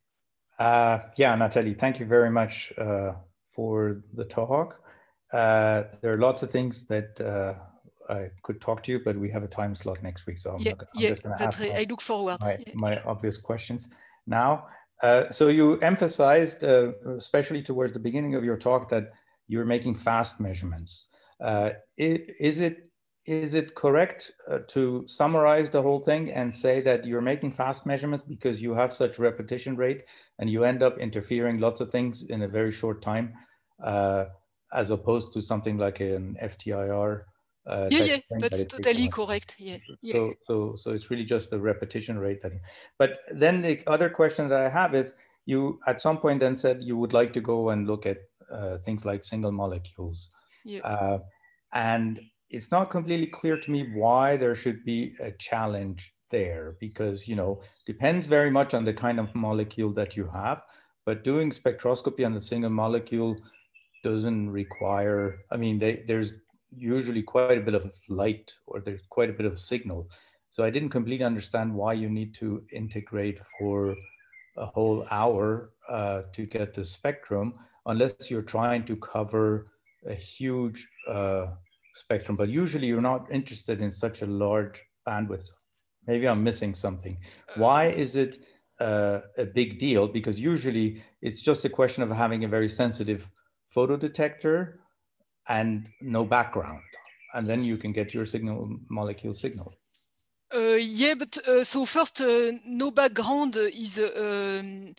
Uh, yeah, Natalie, thank you very much uh, for the talk. Uh, there are lots of things that uh, I could talk to you, but we have a time slot next week, so I'm, yeah, not, I'm yeah, just going to ask I look forward. my, yeah. my obvious questions now. Uh, so you emphasized, uh, especially towards the beginning of your talk, that you're making fast measurements. Uh, is it Is it correct uh, to summarize the whole thing and say that you're making fast measurements because you have such repetition rate and you end up interfering lots of things in a very short time, uh, as opposed to something like an F T I R? Uh, yeah, type yeah, of thing that's that totally correct. Yeah, yeah. So, so, so it's really just the repetition rate. That, but then the other question that I have is, you at some point then said you would like to go and look at uh, things like single molecules. Yeah. Uh, and it's not completely clear to me why there should be a challenge there, because, you know, depends very much on the kind of molecule that you have, but doing spectroscopy on a single molecule doesn't require, I mean, they, there's usually quite a bit of light, or there's quite a bit of signal. So I didn't completely understand why you need to integrate for a whole hour uh, to get the spectrum, unless you're trying to cover a huge uh, spectrum, but usually you're not interested in such a large bandwidth. Maybe I'm missing something. Why is it uh, a big deal? Because usually it's just a question of having a very sensitive photodetector and no background, and then you can get your signal molecule signal. Uh, yeah, but uh, so first, uh, no background is uh, um,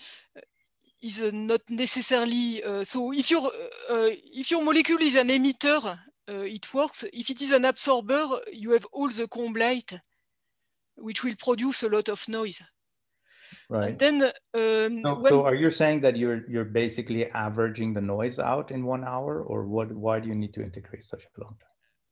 is uh, not necessarily uh, so. If your uh, if your molecule is an emitter, uh, it works. If it is an absorber, you have all the comb light, which will produce a lot of noise. Right. And then, um, so, when, so are you saying that you're you're basically averaging the noise out in one hour, or what? Why do you need to integrate such a long time?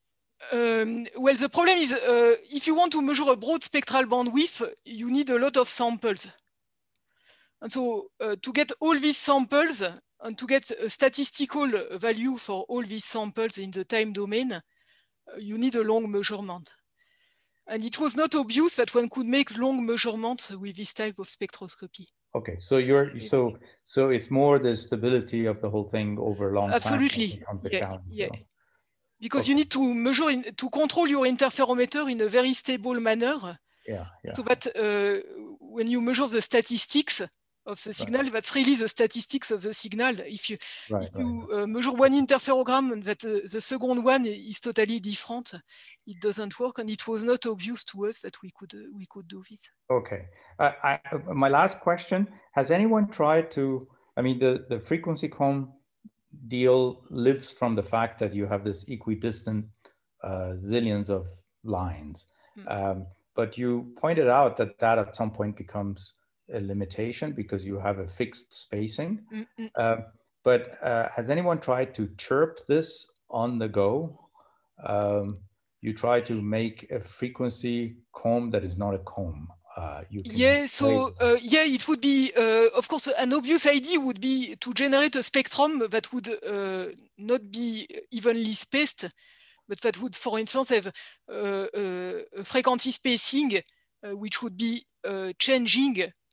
Um, well, the problem is, uh, if you want to measure a broad spectral bandwidth, you need a lot of samples. And so uh, to get all these samples and to get a statistical value for all these samples in the time domain, uh, you need a long measurement. And it was not obvious that one could make long measurements with this type of spectroscopy. Okay, so you're so so it's more the stability of the whole thing over a long Absolutely. time. Absolutely. Yeah, yeah. So. Because Okay. you need to measure, in, to control your interferometer in a very stable manner. Yeah, yeah. So that uh, when you measure the statistics of the signal, right. That's really the statistics of the signal. If you, right, if you right. Uh, measure one interferogram and that uh, the second one is totally different, it doesn't work, and it was not obvious to us that we could uh, we could do this. Okay. Uh, I, my last question: has anyone tried to? I mean, the the frequency comb deal lives from the fact that you have this equidistant uh, zillions of lines. Mm. Um, but you pointed out that that at some point becomes a limitation because you have a fixed spacing. Mm-hmm. uh, but uh, has anyone tried to chirp this on the go? Um, you try to make a frequency comb that is not a comb. Uh, you can yeah, so uh, yeah, it would be, uh, of course, an obvious idea would be to generate a spectrum that would uh, not be evenly spaced, but that would, for instance, have uh, a frequency spacing uh, which would be uh, changing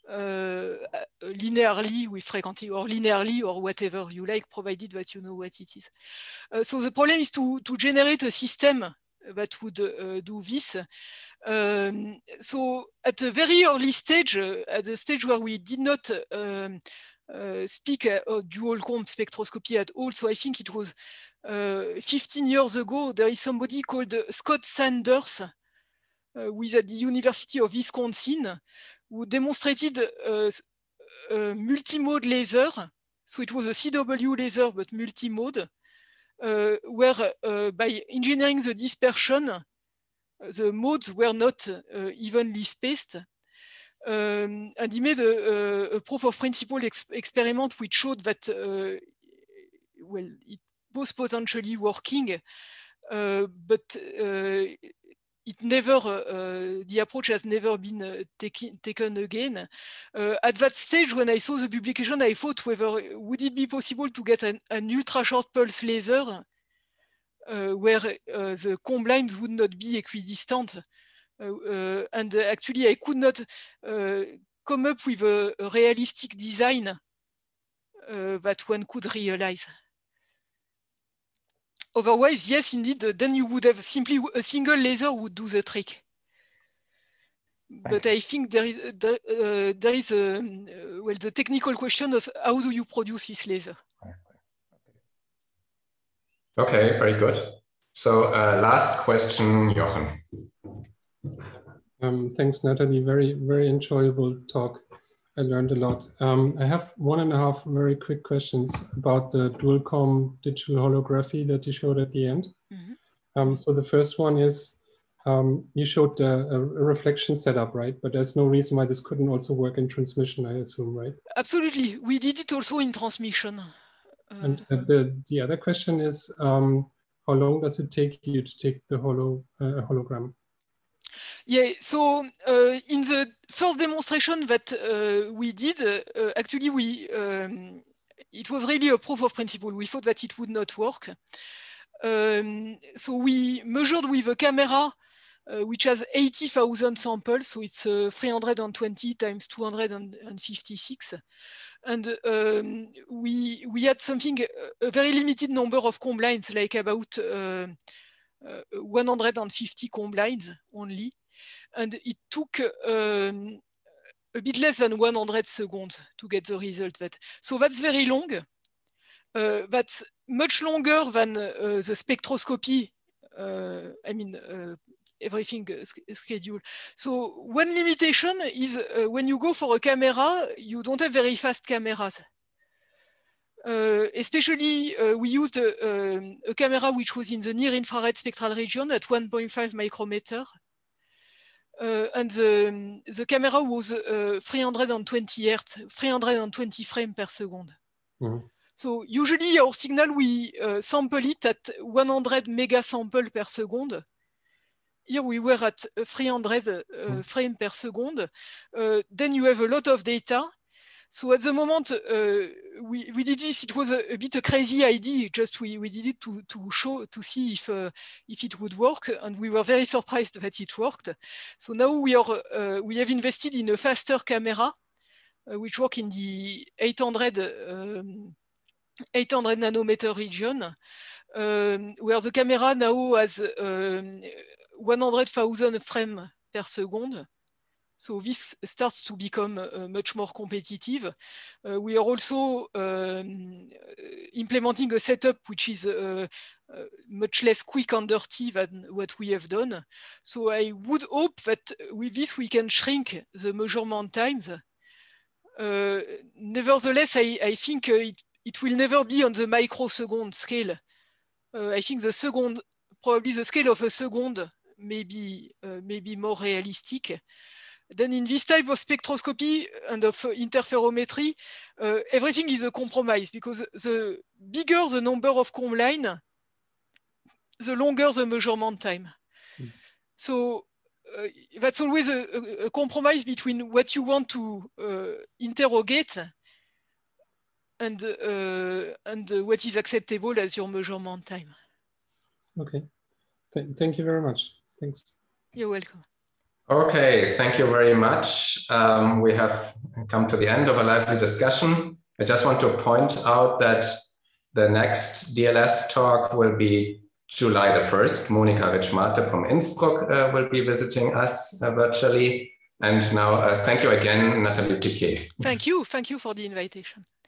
uh, linearly with frequency, or linearly, or whatever you like, provided that you know what it is. Uh, so the problem is to, to generate a system that would uh, do this. Um, so at a very early stage, uh, at the stage where we did not um, uh, speak of dual comb spectroscopy at all, so I think it was uh, fifteen years ago, there is somebody called Scott Sanders uh, with at the University of Wisconsin who demonstrated uh, a multimode laser. So it was a C W laser, but multimode, uh, where uh, by engineering the dispersion, the modes were not uh, evenly spaced. Um, and he made a, a proof of principle ex experiment which showed that, uh, well, it was potentially working, uh, but uh, it never, uh, the approach has never been uh, take, taken again. Uh, at that stage, when I saw the publication, I thought whether would it be possible to get an, an ultra short pulse laser uh, where uh, the comb lines would not be equidistant. Uh, uh, and uh, actually, I could not uh, come up with a, a realistic design uh, that one could realize. Otherwise, yes, indeed, uh, then you would have simply a single laser would do the trick. But I think there is, there, uh, there is a, uh, well, the technical question is how do you produce this laser? Okay, very good. So uh, last question, Jochen. Um, thanks, Natalie. Very, very enjoyable talk. I learned a lot. Um, I have one and a half very quick questions about the dual comb digital holography that you showed at the end. Mm-hmm. um, so the first one is, um, you showed a, a reflection setup, right? But there's no reason why this couldn't also work in transmission, I assume, right? Absolutely. We did it also in transmission. Uh, and uh, the, the other question is, um, how long does it take you to take the holo, uh, hologram? Yeah, so uh, in the first demonstration that uh, we did, uh, actually we um, it was really a proof of principle. We thought that it would not work. Um, so we measured with a camera uh, which has eighty thousand samples, so it's uh, three hundred twenty times two hundred fifty-six. And um, we, we had something, a very limited number of comb lines, like about uh, uh, one hundred fifty comb lines only. And it took um, a bit less than one hundred seconds to get the result. That, so that's very long. Uh, that's much longer than uh, the spectroscopy. Uh, I mean, uh, everything uh, scheduled. So one limitation is uh, when you go for a camera, you don't have very fast cameras. Uh, especially, uh, we used a, um, a camera which was in the near infrared spectral region at one point five micrometer. Uh, and the, the camera was uh, three hundred twenty hertz, three hundred twenty frames per second. Mm-hmm. So usually our signal, we uh, sample it at one hundred mega sample per second. Here we were at three hundred uh, mm-hmm. frames per second. Uh, then you have a lot of data. So at the moment uh, we, we did this, it was a, a bit a crazy idea. Just we, we did it to, to show, to see if, uh, if it would work. And we were very surprised that it worked. So now we, are, uh, we have invested in a faster camera, uh, which work in the eight hundred, um, eight hundred nanometer region, um, where the camera now has um, one hundred thousand frames per second. So this starts to become uh, much more competitive. Uh, we are also um, implementing a setup which is uh, uh, much less quick and dirty than what we have done. So I would hope that with this we can shrink the measurement times. Uh, nevertheless, I, I think uh, it, it will never be on the microsecond scale. Uh, I think the second, probably the scale of a second may be, uh, may be more realistic. Then in this type of spectroscopy and of interferometry, uh, everything is a compromise because the bigger the number of comb line, the longer the measurement time. Mm. So uh, that's always a, a compromise between what you want to uh, interrogate and, uh, and uh, what is acceptable as your measurement time. Okay, Th thank you very much. Thanks. You're welcome. Okay, thank you very much. Um, we have come to the end of a lively discussion. I just want to point out that the next D L S talk will be July the first. Monika Rich-Marte from Innsbruck uh, will be visiting us uh, virtually. And now, uh, thank you again, Nathalie Piquet. Thank you. Thank you for the invitation.